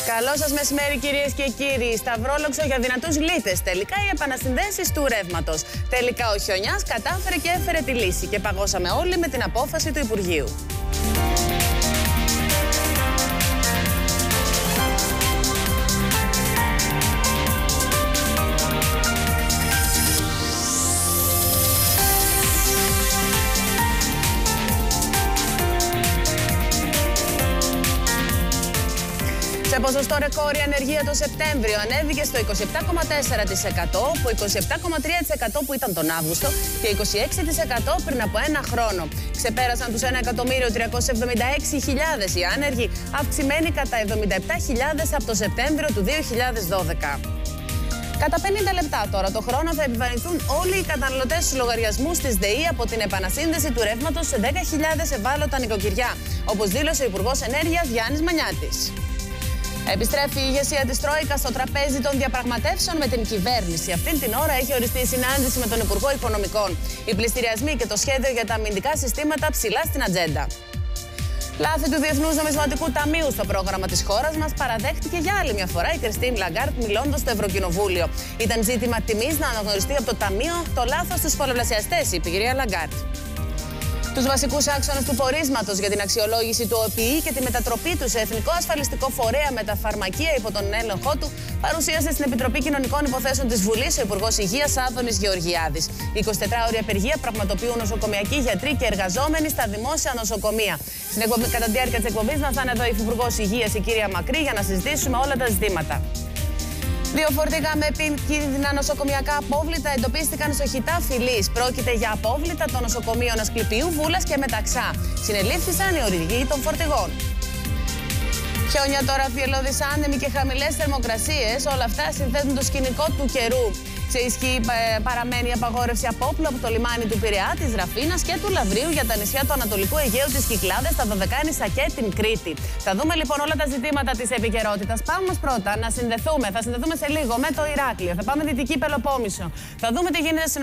Καλό σας μεσημέρι, κυρίες και κύριοι. Σταυρόλοξο για δυνατούς λύτες. Τελικά οι επανασυνδέσεις του ρεύματος. Τελικά ο χιονιάς κατάφερε και έφερε τη λύση. Και παγώσαμε όλοι με την απόφαση του Υπουργείου. Σε ποσοστό ρεκόρ η ανεργία το Σεπτέμβριο ανέβηκε στο 27,4%, από 27,3% που ήταν τον Αύγουστο και 26% πριν από ένα χρόνο. Ξεπέρασαν τους 1.376.000 οι άνεργοι, αυξημένοι κατά 77.000 από το Σεπτέμβριο του 2012. Κατά 50 λεπτά τώρα το χρόνο θα επιβαρυνθούν όλοι οι καταναλωτές στους λογαριασμούς της ΔΕΗ από την επανασύνδεση του ρεύματος σε 10.000 ευάλωτα νοικοκυριά, όπως δήλωσε ο Υπουργός Ενέργειας Γιάννης Μανιάτης. Επιστρέφει η ηγεσία της Τρόικας στο τραπέζι των διαπραγματεύσεων με την κυβέρνηση. Αυτήν την ώρα έχει οριστεί η συνάντηση με τον Υπουργό Οικονομικών. Οι πληστηριασμοί και το σχέδιο για τα αμυντικά συστήματα ψηλά στην ατζέντα. Λάθη του Διεθνούς Νομισματικού Ταμείου στο πρόγραμμα της χώρας μας παραδέχτηκε για άλλη μια φορά η Κριστίν Λαγκάρτ μιλώντας στο Ευρωκοινοβούλιο. Ήταν ζήτημα τιμής να αναγνωριστεί από το Ταμείο το λάθος στους πολλαπλασιαστές, είπε η κυρία Λαγκάρτ. Τους βασικούς άξονες του πορίσματος για την αξιολόγηση του ΟΠΗ και τη μετατροπή του σε Εθνικό Ασφαλιστικό Φορέα με τα φαρμακεία υπό τον έλεγχό του παρουσίασε στην Επιτροπή Κοινωνικών Υποθέσεων της Βουλής ο Υπουργός Υγείας Άδωνης Γεωργιάδης. 24ωρη απεργία πραγματοποιούν νοσοκομιακοί γιατροί και εργαζόμενοι στα δημόσια νοσοκομεία. Κατά τη διάρκεια της εκπομπής μας θα είναι εδώ η Υπουργός Υγείας, η κυρία Μακρύ, για να συζητήσουμε όλα τα ζητήματα. Δύο φορτηγά με επικίνδυνα νοσοκομιακά απόβλητα εντοπίστηκαν στο Χιτά Φιλής. Πρόκειται για απόβλητα των νοσοκομείων Ασκληπιού, Βούλας και Μεταξά. Συνελήφθησαν οι οδηγοί των φορτηγών. Χιόνια τώρα, θυελλώδεις άνεμοι και χαμηλές θερμοκρασίες. Όλα αυτά συνθέτουν το σκηνικό του καιρού. Σε ισχύ παραμένει η απαγόρευση απόπλου από το λιμάνι του Πειραιά, της Ραφίνας και του Λαβρίου για τα νησιά του Ανατολικού Αιγαίου, της Κυκλάδας, τα Δωδεκάνησα και την Κρήτη. Θα δούμε λοιπόν όλα τα ζητήματα της επικαιρότητας. Πάμε όμως πρώτα να συνδεθούμε. Θα συνδεθούμε σε λίγο με το Ηράκλειο. Θα πάμε Δυτική Πελοπόννησο. Θα δούμε τι γίνεται στις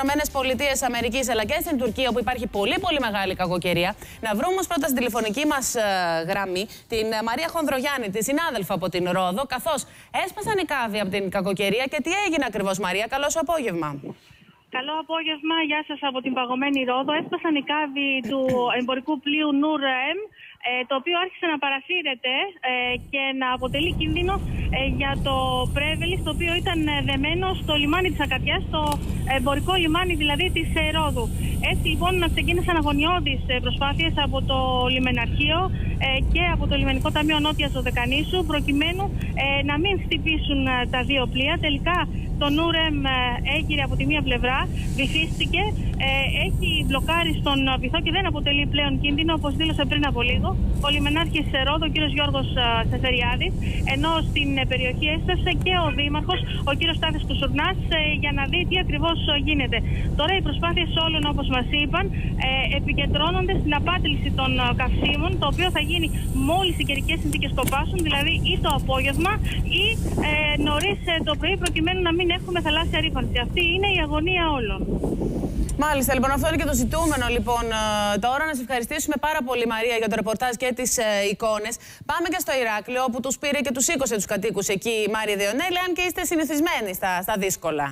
ΗΠΑ αλλά και στην Τουρκία, όπου υπάρχει πολύ μεγάλη κακοκαιρία. Να βρούμε όμως πρώτα στην τηλεφωνική μας γραμμή την Μαρία Χονδρογιάννη, τη συνάδελφα από την Ρόδο, καθώς έσπασαν οι κάδοι από την κακοκαιρία. Και τι έγινε ακριβώς, Μαρία? Καλώς απόγευμα. Καλό απόγευμα, γεια σας από την παγωμένη Ρόδο. Έσπασαν οι κάδοι του εμπορικού πλοίου Νουρ-Εμ, το οποίο άρχισε να παρασύρεται και να αποτελεί κίνδυνο για το Πρέβελης, το οποίο ήταν δεμένο στο λιμάνι της Ακατιάς, στο εμπορικό λιμάνι δηλαδή της Ρόδου. Έτσι λοιπόν ξεκίνησαν αγωνιώδεις προσπάθειες από το λιμεναρχείο και από το Λιμενικό Ταμείο Νότιας Δωδεκανήσου, προκειμένου να μην χτυπήσουν τα δύο πλοία. Τελικά το Νουρ-Εμ έγειρε από τη μία πλευρά, βυθίστηκε, έχει μπλοκάρει στον βυθό και δεν αποτελεί πλέον κίνδυνο, όπως δήλωσε πριν από λίγο ο λιμενάρχης Ρόδο, ο κύριος Γιώργος Σεφεριάδης, ενώ στην περιοχή έστασε και ο δήμαρχος, ο κύριος Στάθης Κουσουρνάς, για να δει τι ακριβώς γίνεται. Τώρα οι προσπάθειες όλων, όπως μας είπαν, επικεντρώνονται στην απάτληση των καυσίμων, το οποίο θα γίνει μόλις οι καιρικές συνθήκες το πάσουν, δηλαδή ή το απόγευμα ή νωρίς το πρωί, προκειμένου να μην έχουμε θαλάσσια ρήπανση. Αυτή είναι η αγωνία όλων. Μάλιστα, λοιπόν, αυτό είναι και το ζητούμενο. Λοιπόν, τώρα να σε ευχαριστήσουμε πάρα πολύ, Μαρία, για το ρεπορτάζ και τις εικόνες. Πάμε και στο Ηράκλειο, όπου τους πήρε και τους σήκωσε τους κατοίκους εκεί η Μάρια Διονέλη, αν και είστε συνηθισμένοι στα δύσκολα.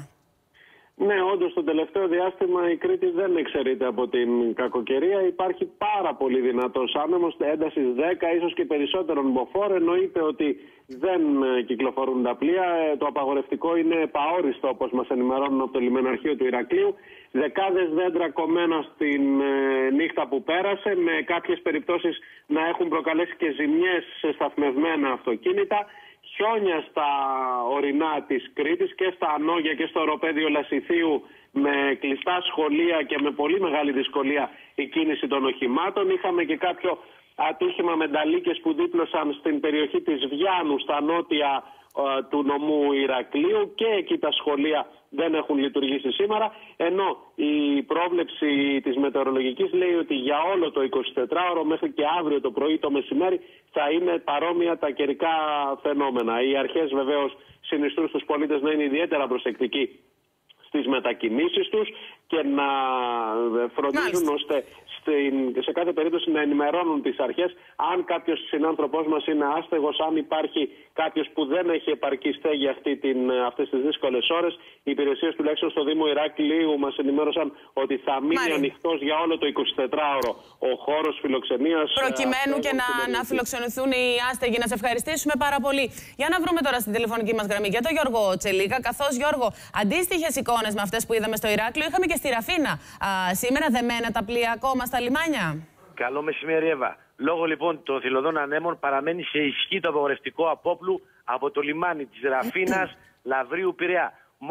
Ναι, όντως το τελευταίο διάστημα η Κρήτη δεν εξαιρείται από την κακοκαιρία. Υπάρχει πάρα πολύ δυνατός άνεμος, έντασης 10, ίσως και περισσότερων μποφόρ. Εννοείται ότι δεν κυκλοφορούν τα πλοία. Το απαγορευτικό είναι επαόριστο, όπως μας ενημερώνουν από το λιμεναρχείο του Ηρακλείου. Δεκάδες δέντρα κομμένα στην νύχτα που πέρασε, με κάποιες περιπτώσεις να έχουν προκαλέσει και ζημιές σε σταθμευμένα αυτοκίνητα. Χιόνια στα ορεινά της Κρήτης και στα Ανόγια και στο οροπέδιο Λασιθίου, με κλειστά σχολεία και με πολύ μεγάλη δυσκολία η κίνηση των οχημάτων. Είχαμε και κάποιο ατύχημα με νταλίκες που δίπλωσαν στην περιοχή της Βιάνου, στα νότια του νομού Ηρακλείου, και εκεί τα σχολεία δεν έχουν λειτουργήσει σήμερα, ενώ η πρόβλεψη της μετεωρολογικής λέει ότι για όλο το 24ωρο μέχρι και αύριο το πρωί, το μεσημέρι, θα είναι παρόμοια τα καιρικά φαινόμενα. Οι αρχές βεβαίως συνιστούν στους πολίτες να είναι ιδιαίτερα προσεκτικοί στις μετακινήσεις τους και να φροντίζουν ώστε σε κάθε περίπτωση να ενημερώνουν τις αρχές αν κάποιος συνάνθρωπός μας είναι άστεγος, αν υπάρχει κάποιος που δεν έχει επαρκή στέγη αυτές τις δύσκολες ώρες. Οι υπηρεσίες τουλάχιστον στο Δήμο Ηράκλειου μας ενημέρωσαν ότι θα μείνει ανοιχτός για όλο το 24ωρο ο χώρος φιλοξενίας. Προκειμένου και να φιλοξενηθούν οι άστεγοι. Να σε ευχαριστήσουμε πάρα πολύ. Για να βρούμε τώρα στην τηλεφωνική μας γραμμή και τον Γιώργο Τσελίκα. Καθώς, Γιώργο, αντίστοιχες εικόνες με αυτές που είδαμε στο Ηράκλειο είχαμε και στη Ραφίνα. Σήμερα δεμένα τα πλοία ακόμα στα λιμάνια. Καλό μεσημέρι, Εύα. Λόγω λοιπόν των θηλωδών ανέμων παραμένει σε ισχύ το απαγορευτικό απόπλου από το λιμάνι της Ραφίνας, Λαβρίου, Πειραιά.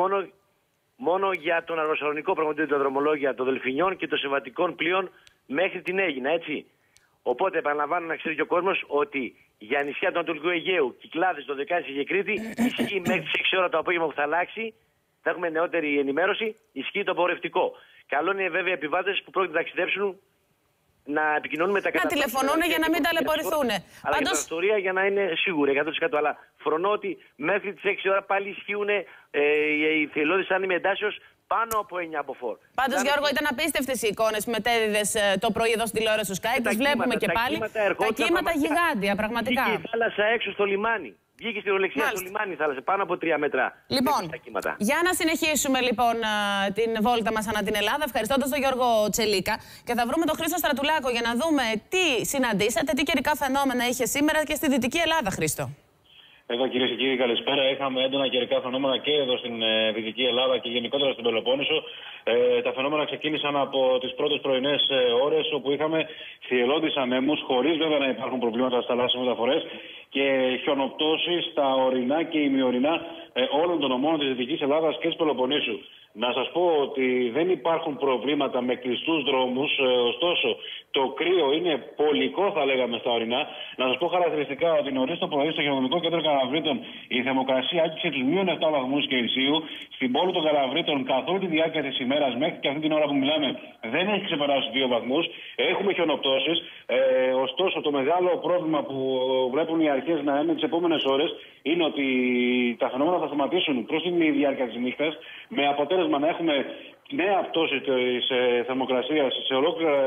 Μόνο για τον αεροσαλονικό πραγματικό τα δρομολόγια των Δελφινιών και των συμβατικών πλοίων μέχρι την Αίγινα, έτσι. Οπότε επαναλαμβάνω να ξέρει και ο κόσμος ότι για νησιά του Ανατολικού Αιγαίου, Κυκλάδες, Δωδεκάνηση και Κρήτη ισχύει μέχρι τις 6 ώρα το απόγευμα που θα αλλάξει. Θα έχουμε νεότερη ενημέρωση. Ισχύει το απαγορευτικό. Καλό είναι βέβαια οι επιβάτες που πρόκειται να ταξιδέψουν να επικοινωνούν με τα καταστήματα. Να τηλεφωνούν για να μην ταλαιπωρηθούν. Αλλά η ιστορία για να είναι σίγουρη 100%. Αλλά φρονώ ότι μέχρι τις 6 ώρα πάλι ισχύουν οι θελώδεις άνεμοι εντάσεως πάνω από 9 μποφόρ. Πάντως, Γιώργο, ήταν απίστευτες οι εικόνες που μετέδιδες το πρωί εδώ στη τηλεόραση του Sky. Τις βλέπουμε και πάλι. Τα κύματα γιγάντια, πραγματικά. Και η θάλασσα έξω στο λιμάνι. Βγήκε στη ρολεξία στο λιμάνι η θάλασσα, πάνω από 3 μέτρα. Λοιπόν, για να συνεχίσουμε λοιπόν την βόλτα μας ανά την Ελλάδα, ευχαριστώντας τον Γιώργο Τσελίκα, και θα βρούμε τον Χρήστο Στρατουλάκο για να δούμε τι συναντήσατε, τι καιρικά φαινόμενα είχε σήμερα και στη Δυτική Ελλάδα, Χρήστο. Εδώ, κυρίες και κύριοι, καλησπέρα. Είχαμε έντονα καιρικά φαινόμενα και εδώ στην Δυτική Ελλάδα και γενικότερα στην Πελοπόννησο. Τα φαινόμενα ξεκίνησαν από τις πρώτες πρωινές ώρες, όπου είχαμε θυελλώδεις ανέμους, χωρίς βέβαια να υπάρχουν προβλήματα στις θαλάσσιες μεταφορές, και χιονοπτώσεις στα ορεινά και ημιορεινά όλων των ομών της Δυτικής Ελλάδας και της Πελοποννήσου. Να σας πω ότι δεν υπάρχουν προβλήματα με κλειστούς δρόμους, ωστόσο το κρύο είναι πολικό, θα λέγαμε, στα ορεινά. Να σας πω χαρακτηριστικά ότι νωρίς το πρωί στο Γεωδομικό Κέντρο Καλαβρίτων η θερμοκρασία άγγιξε τους -7 βαθμούς Κελσίου. Στην πόλη των Καλαβρίτων καθ' όλη τη διάρκεια της ημέρας μέχρι και αυτή την ώρα που μιλάμε δεν έχει ξεπεράσει 2 βαθμούς. Έχουμε χιονοπτώσεις. Ωστόσο το μεγάλο πρόβλημα που βλέπουν οι αρχές να είναι τις επόμενες ώρες είναι ότι τα φαινόμενα θα σταματήσουν προς την διάρκεια της νύχτας, με αποτέλεσμα να έχουμε νέα πτώση της θερμοκρασίας σε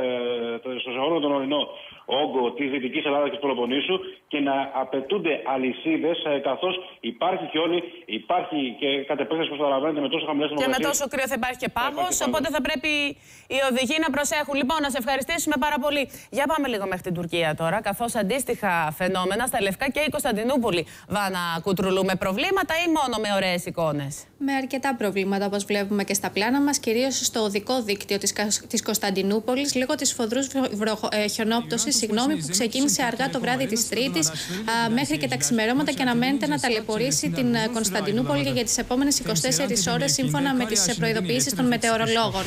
όλο τον ορεινό όγκο της Δυτικής Ελλάδας και της Πελοποννήσου και να απαιτούνται αλυσίδες, καθώς υπάρχει χιόνι, υπάρχει και κατ' επέκταση, όπως καταλαβαίνετε, με τόσο χαμηλές θερμοκρασίες. Και με τόσο κρύο θα υπάρχει και πάγος, οπότε θα πρέπει οι οδηγοί να προσέχουν. Λοιπόν, να σε ευχαριστήσουμε πάρα πολύ. Για πάμε λίγο μέχρι την Τουρκία τώρα, καθώς αντίστοιχα φαινόμενα στα Λευκά και η Κωνσταντινούπολη. Βάνα Κουτρουλού, με προβλήματα ή μόνο με ωραίες εικόνες? Με αρκετά προβλήματα, όπως βλέπουμε και στα πλάνα μας, κυρίως στο οδικό δίκτυο της Κωνσταντινούπολης, λόγω της φοδρούς χιονόπτωσης, που ξεκίνησε αργά το βράδυ της Τρίτης μέχρι και τα ξημερώματα και αναμένεται να ταλαιπωρήσει την Κωνσταντινούπολη για τις επόμενες 24 ώρες, σύμφωνα με τις προειδοποιήσεις των μετεωρολόγων.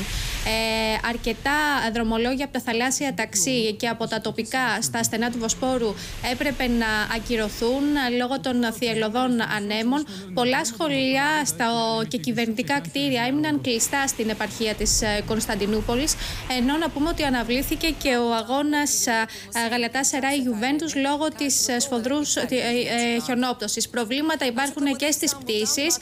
Αρκετά δρομολόγια από τα θαλάσσια ταξί και από τα τοπικά στα στενά του Βοσπόρου έπρεπε να ακυρωθούν λόγω των θυελλωδών ανέμων. Πολλά σχολεία και κυβερνητικά κτίρια έμειναν κλειστά στην επαρχία της Κωνσταντινούπολης, ενώ να πούμε ότι αναβλήθηκε και ο αγώνας Γαλατάσαράι Γιουβέντους λόγω της σφοδρούς χιονόπτωσης. Προβλήματα υπάρχουν και στις πτήσεις,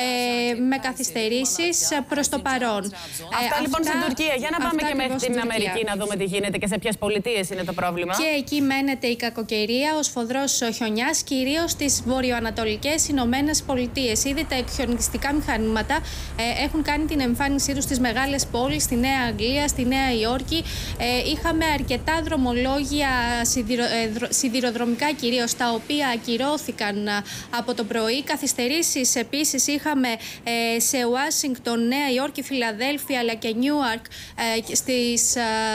με καθυστερήσεις προς το παρόν. Αυτά λοιπόν στην Τουρκία. Για να πάμε και μέχρι την Αμερική να δούμε τι γίνεται και σε ποιες πολιτείες είναι το πρόβλημα. Και εκεί μένεται η κακοκαιρία, ο σφοδρός χιονιάς, κυρίως στις βορειοανατολικές Ηνωμένες Πολιτείες. Ήδη τα εκχιονιστικά μηχανήματα έχουν κάνει την εμφάνισή τους στις μεγάλες πόλεις, στη Νέα Αγγλία, στη Νέα Υόρκη. Είχαμε αρκετά δρομολόγια σιδηροδρομικά κυρίως, τα οποία ακυρώθηκαν από το πρωί. Καθυστερήσεις επίσης είχαμε σε Ουάσιγκτον, Νέα Υόρκη, Φιλαδέλφια αλλά και Νιούαρκ στις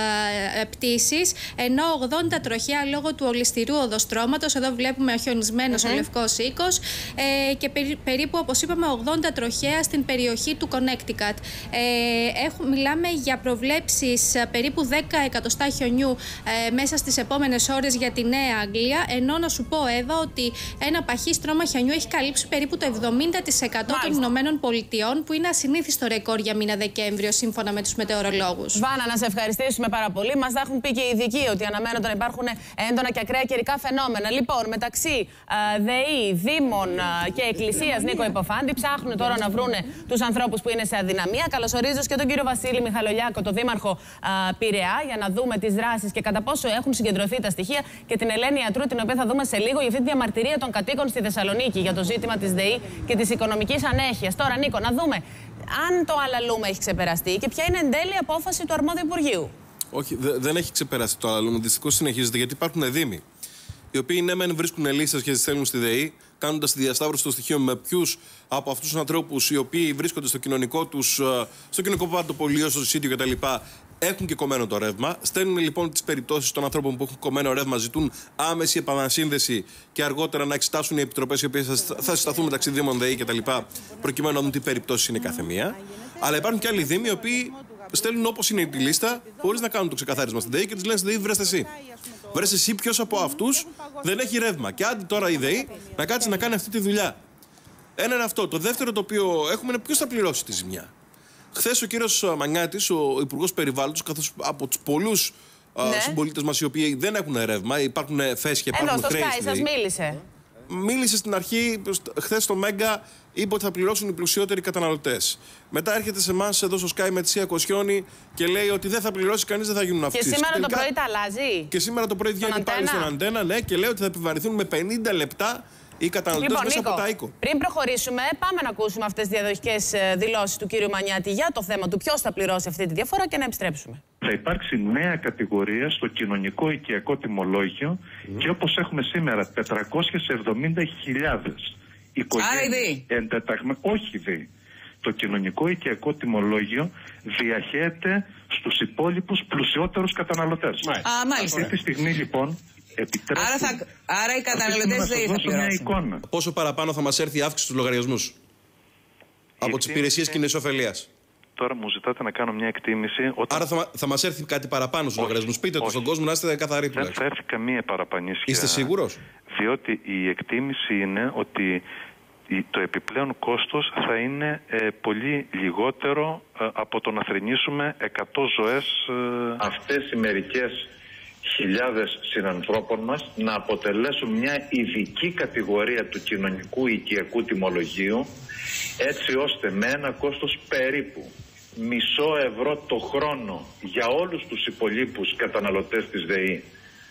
πτήσεις, ενώ 80 τροχιά λόγω του ολισθηρού οδοστρώματος. Εδώ βλέπουμε χιονισμένος ο Λευκός Οίκος, και περίπου, όπως είπαμε, 80 τροχέα στην περιοχή του Connecticut. Μιλάμε για προβλέψεις περίπου 10 εκατοστά χιονιού μέσα τις επόμενες ώρες για τη Νέα Αγγλία. Ενώ να σου πω, Εύα, ότι ένα παχύ στρώμα χιονιού έχει καλύψει περίπου το 70% των Ηνωμένων Πολιτειών, που είναι ασυνήθιστο ρεκόρ για μήνα Δεκέμβριο, σύμφωνα με τους μετεωρολόγους. Βάνα, να σε ευχαριστήσουμε πάρα πολύ. Μας τα έχουν πει και οι ειδικοί ότι αναμένονται να υπάρχουν έντονα και ακραία καιρικά φαινόμενα. Λοιπόν, μεταξύ ΔΕΗ, Δήμων και Εκκλησίας, Νίκο Υποφάντη, ψάχνουν τώρα να βρούνε τους ανθρώπους που είναι σε αδυναμία. Καλωσορίζω και τον κύριο Βασίλη Μιχαλολιάκο, τον Δήμαρχο Πειραιά, για να δούμε τις δράσεις και κατά πόσο έχουν συγκεντρωθεί τα στοιχεία, και την Ελένη Ιατρού, την οποία θα δούμε σε λίγο, για αυτή τη διαμαρτυρία των κατοίκων στη Θεσσαλονίκη για το ζήτημα της ΔΕΗ και της οικονομικής ανέχειας. Τώρα, Νίκο, να δούμε αν το αλαλούμα έχει ξεπεραστεί και ποια είναι εν τέλει η απόφαση του αρμόδιου Υπουργείου. Όχι, δεν έχει ξεπεράσει το αλαλούμα. Δυστυχώς συνεχίζεται, γιατί υπάρχουν δήμοι οι οποίοι ναι, μεν βρίσκουν λύσεις και τις στέλνουν στη ΔΕΗ, κάνοντας τη διασταύρωση των στοιχείων με ποιους από αυτούς τους ανθρώπους οι οποίοι βρίσκονται στο κοινωνικό τους, στο κοινωνικό παντοπολείο, στο σύνδιο κτλ. Έχουν και κομμένο το ρεύμα. Στέλνουν λοιπόν τις περιπτώσεις των ανθρώπων που έχουν κομμένο ρεύμα, ζητούν άμεση επανασύνδεση και αργότερα να εξετάσουν οι επιτροπές οι οποίες θα συσταθούν μεταξύ Δήμων, ΔΕΗ κτλ. Προκειμένου να δουν τι περιπτώσεις είναι κάθε μία. Αλλά υπάρχουν και άλλοι Δήμοι οι οποίοι στέλνουν όπως είναι τη λίστα, χωρίς να κάνουν το ξεκαθάρισμα στην ΔΕΗ και τους λένε στη ΔΕΗ: βρέστε εσύ. Βρες εσύ ποιος από αυτούς δεν έχει ρεύμα. Και άντε τώρα η ΔΕΗ να κάτσει να κάνει αυτή τη δουλειά. Ένα είναι αυτό. Το δεύτερο το οποίο έχουμε είναι ποιος θα πληρώσει τη ζημιά. Χθες ο κύριος Μανιάτης, ο Υπουργός Περιβάλλοντος, καθώς από τους πολλούς συμπολίτες μας οι οποίοι δεν έχουν ρεύμα, υπάρχουν φέσια, υπάρχουν χρέη. Εδώ στο Sky σας μίλησε. Μίλησε στην αρχή, χθες στο Μέγκα, είπε ότι θα πληρώσουν οι πλουσιότεροι καταναλωτές. Μετά έρχεται σε εμάς εδώ στο Sky με τη Σία Κοσιόνη και λέει ότι δεν θα πληρώσει κανείς, δεν θα γίνουν αυξήσεις. Και σήμερα το πρωί τα αλλάζει. Και σήμερα το πρωί βγαίνει πάλι στον Αντένα, ναι, και λέει ότι θα επιβαρυνθούν με 50 λεπτά οι καταναλωτές μέσα Νίκο, από τα οίκο. Πριν προχωρήσουμε, πάμε να ακούσουμε αυτές τις διαδοχικές δηλώσεις του κύριου Μανιάτη για το θέμα του ποιος θα πληρώσει αυτή τη διαφορά και να επιστρέψουμε. Θα υπάρξει νέα κατηγορία στο κοινωνικό οικιακό τιμολόγιο και όπως έχουμε σήμερα 470.000 οικογένειες εντεταγμένες. Όχι δει. Το κοινωνικό οικιακό τιμολόγιο διαχέεται στους υπόλοιπους πλουσιότερους καταναλωτές. Μάλιστα. Αυτή τη στιγμή λοιπόν Άρα οι καταναλωτές δεν θα πληρώσουν. Πόσο παραπάνω θα μας έρθει η αύξηση στους λογαριασμούς από τις υπηρεσίες κοινής ωφελίας? Τώρα μου ζητάτε να κάνω μια εκτίμηση. Άρα θα μας έρθει κάτι παραπάνω στους λογαριασμούς. Πείτε το στον κόσμο να είστε καθαροί. Δεν θα έρθει καμία παραπανήσια. Είστε σίγουρος? Διότι η εκτίμηση είναι ότι το επιπλέον κόστος θα είναι πολύ λιγότερο από το να θρηνήσουμε 100 ζωές. Αυτές οι μερικές χιλιάδες συνανθρώπων μας να αποτελέσουν μια ειδική κατηγορία του κοινωνικού οικιακού τιμολογίου, έτσι ώστε με ένα κόστος περίπου €0,5 το χρόνο για όλους τους υπολείπους καταναλωτές της ΔΕΗ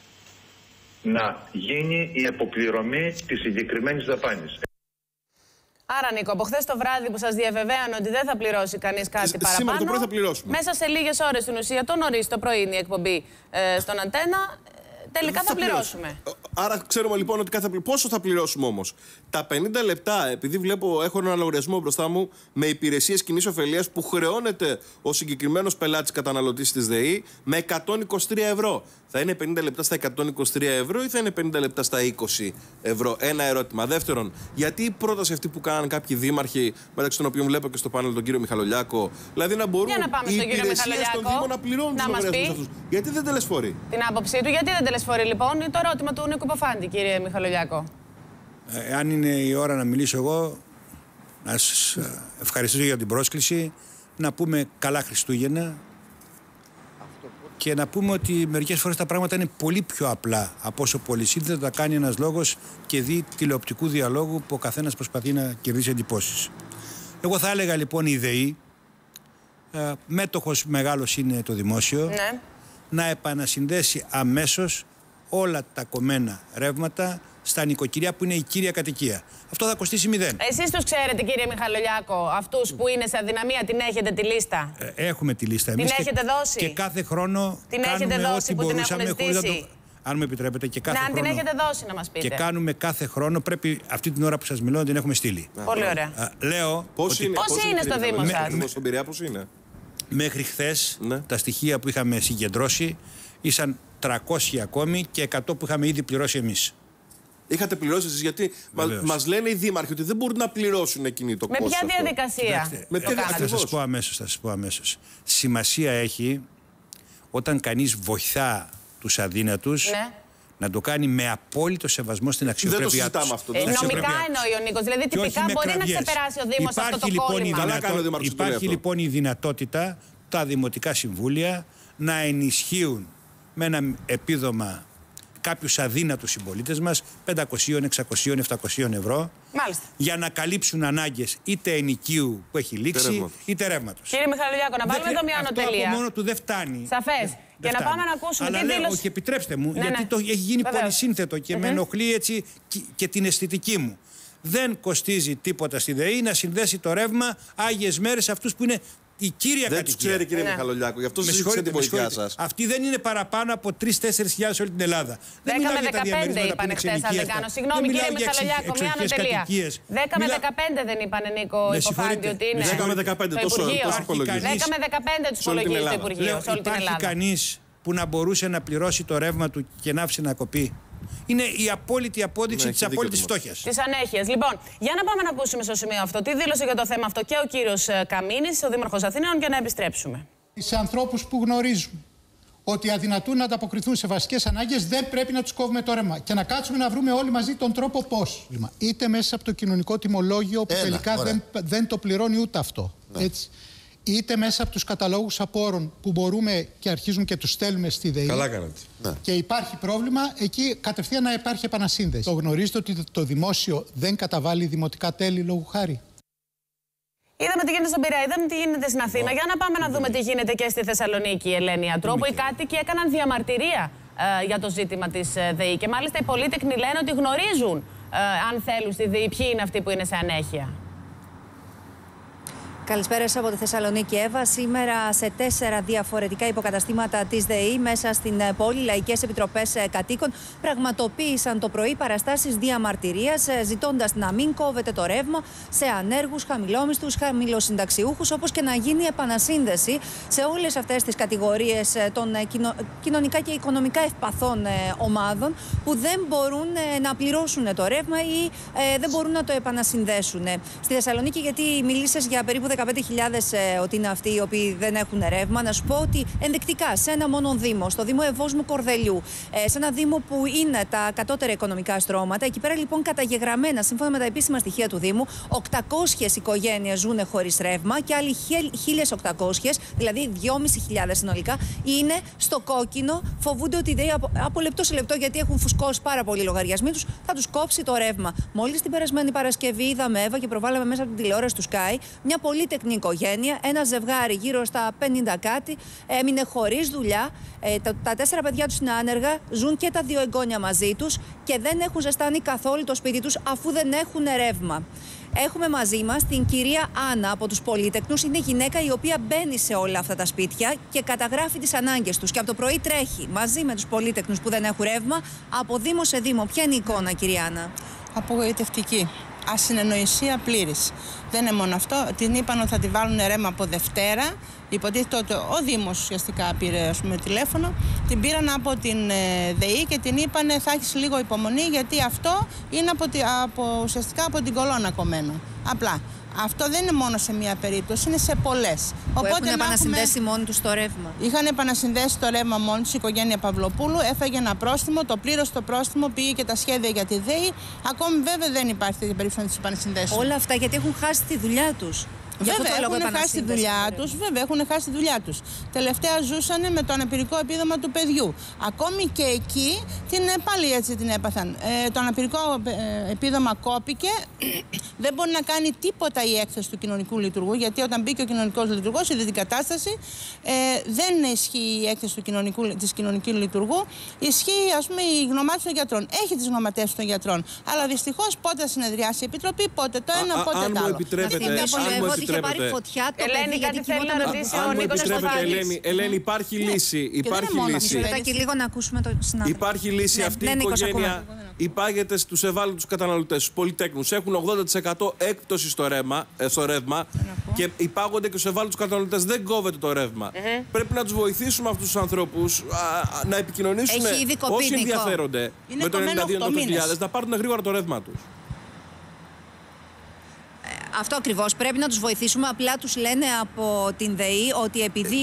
να γίνει η αποπληρωμή της συγκεκριμένης δαπάνης. Άρα, Νίκο, από χθες το βράδυ που σας διαβεβαίωνε ότι δεν θα πληρώσει κανείς κάτι παραπάνω, σήμερα το πρωί θα πληρώσουμε. Μέσα σε λίγες ώρες στην ουσία, το νωρίς το πρωί είναι η εκπομπή στον Αντένα, τελικά θα πληρώσουμε. Άρα ξέρουμε λοιπόν ότι πόσο θα πληρώσουμε όμως? Τα 50 λεπτά, επειδή έχω ένα λογαριασμό μπροστά μου με υπηρεσίες κοινής ωφελίας που χρεώνεται ο συγκεκριμένος πελάτης καταναλωτής της ΔΕΗ με 123 ευρώ. Θα είναι 50 λεπτά στα 123 ευρώ ή θα είναι 50 λεπτά στα 20 ευρώ? Ένα ερώτημα. Δεύτερον, γιατί η πρόταση αυτή που κάναν κάποιοι δήμαρχοι, μεταξύ των οποίων βλέπω και στο πάνελ τον κύριο Μιχαλολιάκο, δηλαδή να μπορούν οι υπηρεσίες των Δήμων να πληρώνουν τους λογαριασμούς αυτούς? Γιατί δεν τελεσφορεί? Την άποψή του, γιατί δεν τελεσφορεί λοιπόν? Είναι το ερώτημα του Νίκου Υποφάντη, κύριε Μιχαλολιάκο. Αν είναι η ώρα να μιλήσω εγώ, να σας ευχαριστήσω για την πρόσκληση, να πούμε καλά Χριστούγεννα και να πούμε ότι μερικές φορές τα πράγματα είναι πολύ πιο απλά από όσο πολυσύνθετα τα κάνει ένας λόγος και δι τηλεοπτικού διαλόγου που ο καθένας προσπαθεί να κερδίσει εντυπώσεις. Εγώ θα έλεγα λοιπόν η ΔΕΗ, μέτοχος μεγάλος είναι το δημόσιο, ναι, να επανασυνδέσει αμέσως όλα τα κομμένα ρεύματα στα νοικοκυριά που είναι η κύρια κατοικία. Αυτό θα κοστίσει 0. Εσείς τους ξέρετε, κύριε Μιχαλολιάκο, αυτούς που είναι σε αδυναμία, την έχετε τη λίστα? Έχουμε τη λίστα εμείς. Την έχετε δώσει? Και κάθε χρόνο την κάνουμε έχετε δώσει ό,τι που μπορούσαμε, την έχουν ζητήσει? Αν με επιτρέπετε, και κάθε χρόνο. Αν την έχετε δώσει, να μας πείτε. Και κάνουμε κάθε χρόνο, πρέπει αυτή την ώρα που σας μιλώ να την έχουμε στείλει. Πολύ ωραία. Λέω. Πώς είναι στο Δήμο σας? Στον Πειραιά πώς είναι? Μέχρι χθες τα στοιχεία που είχαμε συγκεντρώσει ήσαν 300 ακόμη και 100 που είχαμε ήδη πληρώσει εμείς. Είχατε πληρώσει εσείς? Γιατί μας λένε οι δήμαρχοι ότι δεν μπορούν να πληρώσουν εκείνη το κόστος. Με ποια διαδικασία? Θα σας πω αμέσως. Σημασία έχει όταν κανείς βοηθά τους αδύνατους, να το κάνει με απόλυτο σεβασμό στην αξιοπρέπειά τους. Δεν το συζητάμε αυτό. Νομικά εννοεί ο Νίκος. Δηλαδή τυπικά μπορεί να ξεπεράσει ο Δήμος αυτό το κόλλημα. Υπάρχει λοιπόν η δυνατότητα τα δημοτικά συμβούλια να ενισχύουν με ένα επίδομα κάποιους αδύνατους συμπολίτες μας 500, 600, 700 ευρώ. Μάλιστα. Για να καλύψουν ανάγκες είτε ενοικίου που έχει λήξει είτε ρεύματος. Κύριε Μιχαλολιάκο, να βάλουμε εδώ μια ανωτελεία. Αυτό από μόνο του δεν φτάνει. Σαφές. Και να πάμε να ακούσουμε αλλά τι δήλωση. Και επιτρέψτε μου, γιατί το έχει γίνει πολυσύνθετο και με ενοχλεί έτσι και την αισθητική μου. Δεν κοστίζει τίποτα στη ΔΕΗ να συνδέσει το ρεύμα Άγιες Μέρες αυτούς που είναι η κύρια κατοικία. Δεν τους ξέρει, κύριε Μιχαλολιάκο, γι' αυτό ζήτησε τη βοήθειά σας. Αυτοί δεν είναι παραπάνω από 3-4 χιλιάδες όλη την Ελλάδα. 10 με 15 είπανε χθες, αν δεν κάνω. Συγγνώμη, κύριε Μιχαλολιάκο, μια ανωτελεία. 10 με 15 δεν είπανε, Νίκο Υποφάντη, ότι είναι. 10 με 15, τόσο υπολογίζει. 10 με 15 τους υπολογίζει το Υπουργείο, σε όλη την Ελλάδα. Υπάρχει κανείς που να μπορούσε να πληρώσει το ρεύμα του και να άφησε να κοπεί? Είναι η απόλυτη απόδειξη της απόλυτης φτώχειας. Τις ανέχειες. Λοιπόν, για να πάμε να ακούσουμε στο σημείο αυτό τι δήλωσε για το θέμα αυτό και ο κύριος Καμίνης, ο Δήμαρχος Αθηναίων, και να επιστρέψουμε. Σε ανθρώπους που γνωρίζουν ότι αδυνατούν να ανταποκριθούν σε βασικές ανάγκες, δεν πρέπει να τους κόβουμε το ρεύμα. Και να κάτσουμε να βρούμε όλοι μαζί τον τρόπο πώς. Είτε μέσα από το κοινωνικό τιμολόγιο που τελικά δεν το πληρώνει ούτε αυτό. Έτσι. Είτε μέσα από τους καταλόγους απόρων που μπορούμε και αρχίζουν και τους στέλνουμε στη ΔΕΗ. Καλά κάνατε. Και υπάρχει πρόβλημα, εκεί κατευθείαν να υπάρχει επανασύνδεση. Το γνωρίζετε ότι το δημόσιο δεν καταβάλει δημοτικά τέλη λόγου χάρη? Είδαμε τι γίνεται στον Πειραιά, είδαμε τι γίνεται στην Αθήνα. Για να πάμε να δούμε τι γίνεται και στη Θεσσαλονίκη, Ελένη Ατρόπου. Οι κάτοικοι έκαναν διαμαρτυρία για το ζήτημα της ΔΕΗ. Και μάλιστα οι πολίτεκνοι λένε ότι γνωρίζουν, αν θέλουν, στη ΔΕΗ ποιοι είναι αυτοί που είναι σε ανέχεια. Καλησπέρα από τη Θεσσαλονίκη, Εύα. Σήμερα σε 4 διαφορετικά υποκαταστήματα της ΔΕΗ μέσα στην πόλη, λαϊκές επιτροπές κατοίκων πραγματοποίησαν το πρωί παραστάσεις διαμαρτυρίας, ζητώντας να μην κόβεται το ρεύμα σε ανέργους, χαμηλόμισθους, χαμηλοσυνταξιούχους, όπως και να γίνει επανασύνδεση σε όλες αυτές τις κατηγορίες των κοινωνικά και οικονομικά ευπαθών ομάδων που δεν μπορούν να πληρώσουν το ρεύμα ή δεν μπορούν να το επανασυνδέσουν. Στη Θεσσαλονίκη, γιατί μιλήσες για περίπου 15.000 ότι είναι αυτοί οι οποίοι δεν έχουν ρεύμα, να σου πω ότι ενδεικτικά σε ένα μόνο Δήμο, στο Δήμο Ευόσμου Κορδελιού, σε ένα Δήμο που είναι τα κατώτερα οικονομικά στρώματα, εκεί πέρα λοιπόν καταγεγραμμένα, σύμφωνα με τα επίσημα στοιχεία του Δήμου, 800 οικογένειες ζουν χωρίς ρεύμα και άλλοι 1.800, δηλαδή 2.500 συνολικά, είναι στο κόκκινο. Φοβούνται ότι από λεπτό σε λεπτό, γιατί έχουν φουσκώσει πάρα πολλοί λογαριασμοί τους, θα τους κόψει το ρεύμα. Μόλις την περασμένη Παρασκευή είδαμε, Εύα, και προβάλαμε μέσα από την τηλεόραση του Sky, μια πολύτεκνη οικογένεια, ένα ζευγάρι γύρω στα 50 κάτι, έμεινε χωρίς δουλειά. Τα 4 παιδιά τους είναι άνεργα, ζουν και τα 2 εγγόνια μαζί τους και δεν έχουν ζεστάνει καθόλου το σπίτι τους αφού δεν έχουν ρεύμα. Έχουμε μαζί μας την κυρία Άννα από τους πολύτεκνους. Είναι γυναίκα η οποία μπαίνει σε όλα αυτά τα σπίτια και καταγράφει τις ανάγκες τους. Και από το πρωί τρέχει μαζί με τους πολύτεκνους που δεν έχουν ρεύμα από Δήμο σε Δήμο. Ποια είναι η εικόνα, κυρία Άννα? Απογοητευτική. Ασυνεννοησία πλήρης. Δεν είναι μόνο αυτό. Την είπαν ότι θα τη βάλουν ρεύμα από Δευτέρα. Υποτίθεται ότι ο Δήμος ουσιαστικά πήρε τηλέφωνο. Την πήραν από την ΔΕΗ και την είπαν θα έχεις λίγο υπομονή, γιατί αυτό είναι ουσιαστικά από την κολόνα κομμένο. Απλά. Αυτό δεν είναι μόνο σε μία περίπτωση, είναι σε πολλές. Οπότε έχουν επανασυνδέσει μόνοι τους το ρεύμα. Είχαν επανασυνδέσει το ρεύμα μόνοι τους, η οικογένεια Παυλοπούλου. Έφαγε ένα πρόστιμο, το πλήρωσε το πρόστιμο, πήγε και τα σχέδια για τη ΔΕΗ. Ακόμη βέβαια δεν υπάρχει τέτοια περίπτωση να τις επανασυνδέσουν. Όλα αυτά γιατί έχουν χάσει τη δουλειά τους. Βέβαια, έχουν χάσει τη δουλειά τους. Βέβαια, έχουν χάσει τη δουλειά τους. Τελευταία ζούσαν με το αναπηρικό επίδομα του παιδιού. Ακόμη και εκεί πάλι έτσι την έπαθαν. Το αναπηρικό επίδομα κόπηκε. Δεν μπορεί να κάνει τίποτα η έκθεση του κοινωνικού λειτουργού, γιατί όταν μπήκε ο κοινωνικός λειτουργός, είδε την κατάσταση, δεν ισχύει η έκθεση της κοινωνικού λειτουργού. Ισχύει, ας πούμε, η γνωμάτευση των γιατρών. Έχει τις γνωματεύσεις των γιατρών. Αλλά δυστυχώς πότε θα συνεδριάσει η Επιτροπή, πότε το ένα, πότε το άλλο. Είχε πάρει φωτιά το Ελένη, παιδί, κάτι θέλει να ρωτήσει ο Νίκος Κωνσταντίνου. Ελένη, υπάρχει λύση. Υπάρχει λύση. Και λίγο να ακούσουμε το συνάδελφο. Υπάρχει λύση. Αυτή η οικογένεια υπάγεται στους ευάλωτους καταναλωτές, στους πολυτέκνους. Έχουν 80% έκπτωση στο ρεύμα και υπάγονται και στους ευάλωτους καταναλωτές. Δεν κόβεται το ρεύμα. Πρέπει να τους βοηθήσουμε αυτούς τους ανθρώπους να επικοινωνήσουν όσοι ενδιαφέρονται με το 92.000 να πάρουν γρήγορα το ρεύμα τους. Αυτό ακριβώς. Πρέπει να τους βοηθήσουμε. Απλά τους λένε από την ΔΕΗ ότι επειδή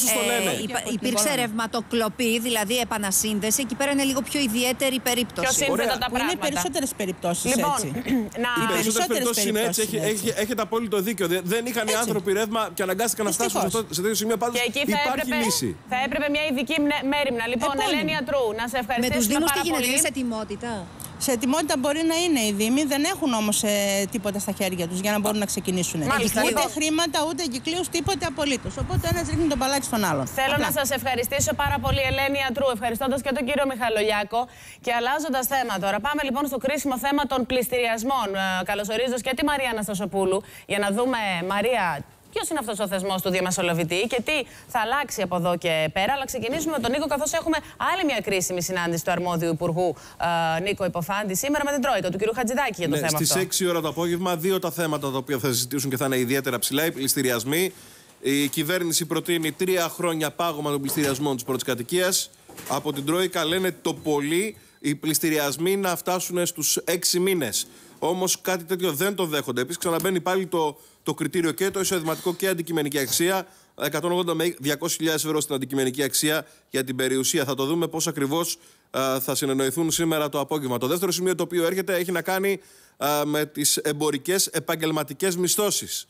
υπήρξε ρευματοκλοπή, δηλαδή επανασύνδεση, εκεί πέρα είναι λίγο πιο ιδιαίτερη περίπτωση. Πιο σύνθετα τα πράγματα. Είναι περισσότερες περιπτώσεις λοιπόν, έτσι. Οι περισσότερες περιπτώσεις είναι έτσι. Έχετε απόλυτο δίκιο. Δεν είχαν οι άνθρωποι ρεύμα και αναγκάστηκαν να φτάσουν σε τέτοιο σημείο. Πάντως υπάρχει λύση. Θα έπρεπε μια ειδική μέριμνα. Λοιπόν, Ελένη Ατρού, να σε ευχαριστήσουμε. Με τους Δήμους τι γίνεται, είναι σε ετοιμότητα. Σε ετοιμότητα μπορεί να είναι οι Δήμοι, δεν έχουν όμως τίποτα στα χέρια τους για να μπορούν να ξεκινήσουν. Ούτε χρήματα, ούτε εγκυκλίους, τίποτε απολύτως. Οπότε ένας ρίχνει τον παλάτι στον άλλον. Θέλω να σας ευχαριστήσω πάρα πολύ, Ελένη Ατρού, ευχαριστώντας και τον κύριο Μιχαλολιάκο. Και αλλάζοντας θέμα τώρα, πάμε λοιπόν στο κρίσιμο θέμα των πληστηριασμών. Καλωσορίζοντας και τη Μαρία Αναστασοπούλου για να δούμε, Μαρία, ποιος είναι αυτός ο θεσμός του διαμεσολαβητή και τι θα αλλάξει από εδώ και πέρα. Αλλά ξεκινήσουμε με τον Νίκο, καθώς έχουμε άλλη μια κρίσιμη συνάντηση του αρμόδιου Υπουργού Νίκο Υποφάντη σήμερα με την Τρόικα του κ. Χατζηδάκη για το θέμα αυτό. Στις 6 ώρα το απόγευμα, δύο τα θέματα τα οποία θα συζητήσουν και θα είναι ιδιαίτερα ψηλά. Οι πληστηριασμοί. Η κυβέρνηση προτείνει 3 χρόνια πάγωμα των πληστηριασμών της πρώτης κατοικίας. Από την Τρόικα λένε το πολύ οι πληστηριασμοί να φτάσουν στους 6 μήνες. Όμως κάτι τέτοιο δεν το δέχονται. Επίσης, ξαναμπαίνει πάλι το κριτήριο και το εισοδηματικό και αντικειμενική αξία. 180 με 200.000 ευρώ στην αντικειμενική αξία για την περιουσία. Θα το δούμε πώς ακριβώς θα συνεννοηθούν σήμερα το απόγευμα. Το δεύτερο σημείο το οποίο έρχεται έχει να κάνει με τις εμπορικές επαγγελματικές μισθώσεις.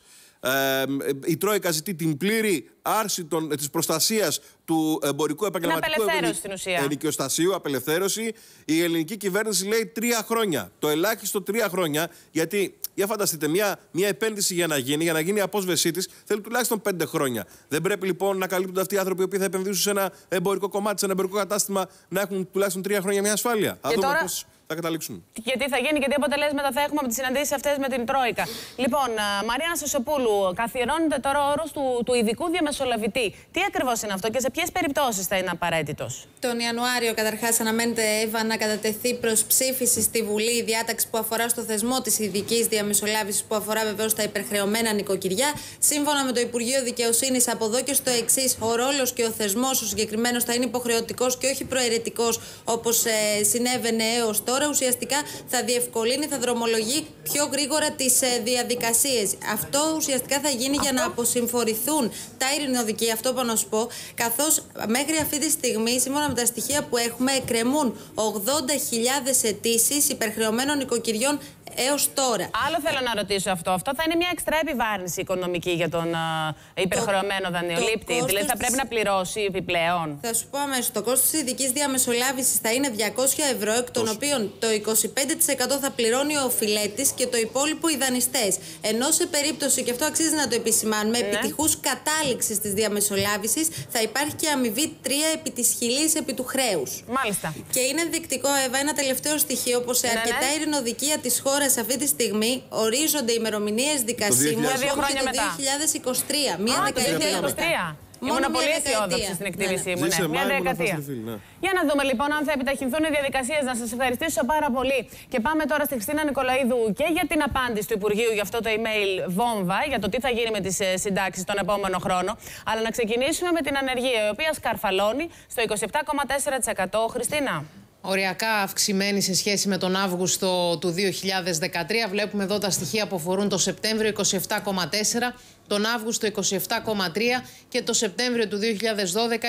Η Τρόικα ζητεί την πλήρη άρση της προστασίας του εμπορικού επαγγελματικού ενοικιοστασίου, απελευθέρωση. Η ελληνική κυβέρνηση λέει 3 χρόνια. Το ελάχιστο 3 χρόνια, γιατί για φανταστείτε, μια επένδυση για να γίνει η απόσβεσή της θέλει τουλάχιστον 5 χρόνια. Δεν πρέπει λοιπόν να καλύπτονται αυτοί οι άνθρωποι που θα επενδύσουν σε ένα εμπορικό κομμάτι, σε ένα εμπορικό κατάστημα, να έχουν τουλάχιστον 3 χρόνια μια ασφάλεια. Θα δούμε πώς θα καταλήξουν. Και τι θα γίνει και τι αποτελέσματα θα έχουμε από τις συναντήσεις αυτές με την Τρόικα. Λοιπόν, Μαρία Αναστασοπούλου, καθιερώνεται τώρα ο όρος του ειδικού διαμεσολαβητή. Τι ακριβώς είναι αυτό και σε ποιες περιπτώσεις θα είναι απαραίτητος? Τον Ιανουάριο, καταρχάς, αναμένεται, Εύα, να κατατεθεί προς ψήφιση στη Βουλή η διάταξη που αφορά στο θεσμό της ειδικής διαμεσολάβησης, που αφορά βεβαίως τα υπερχρεωμένα νοικοκυριά. Σύμφωνα με το Υπουργείο Δικαιοσύνης, από εδώ και στο εξής, ο ρόλος και ο θεσμός ο συγκεκριμένος θα είναι υποχρεωτικός και όχι προαιρετικός, όπως συνέβαινε έως τώρα. Ουσιαστικά θα διευκολύνει, θα δρομολογεί πιο γρήγορα τις διαδικασίες. Αυτό ουσιαστικά θα γίνει για να αποσυμφορηθούν τα ειρηνοδικεία, αυτό που να σου πω, καθώς μέχρι αυτή τη στιγμή, σύμφωνα με τα στοιχεία που έχουμε, εκκρεμούν 80.000 αιτήσεις υπερχρεωμένων νοικοκυριών έως τώρα. Άλλο θέλω να ρωτήσω αυτό. Αυτό θα είναι μια εξτρά επιβάρυνση οικονομική για τον υπερχρεωμένο δανειολήπτη. Δηλαδή θα πρέπει να πληρώσει επιπλέον. Θα σου πω αμέσως. Το κόστος της ειδικής διαμεσολάβησης θα είναι 200 ευρώ, εκ των οποίων το 25% θα πληρώνει ο οφειλέτης και το υπόλοιπο οι δανειστές. Ενώ σε περίπτωση, και αυτό αξίζει να το επισημάνουμε, επιτυχούς κατάληξης της διαμεσολάβησης, θα υπάρχει και αμοιβή 3 επί της χιλής επί του χρέους. Μάλιστα. Και είναι ενδεικτικό, Εύα, ένα τελευταίο στοιχείο, πως σε αρκετά ειρηνοδικεία της χώρας αυτή τη στιγμή ορίζονται ημερομηνίες δικασίμου το 2023. Μία δεκαετία μετά. Ήμουν πολύ αισιόδοξη στην εκτίμησή μου. Μια δεκαετία. Για να δούμε λοιπόν αν θα επιταχυνθούν οι διαδικασίες. Να σας ευχαριστήσω πάρα πολύ. Και πάμε τώρα στη Χριστίνα Νικολαίδου και για την απάντηση του Υπουργείου για αυτό το email βόμβα, για το τι θα γίνει με τις συντάξεις τον επόμενο χρόνο. Αλλά να ξεκινήσουμε με την ανεργία, η οποία σκαρφαλώνει στο 27,4%. Χριστίνα. Οριακά αυξημένη σε σχέση με τον Αύγουστο του 2013. Βλέπουμε εδώ τα στοιχεία που αφορούν το Σεπτέμβριο 27,4%, τον Αύγουστο 27,3% και το Σεπτέμβριο του 2012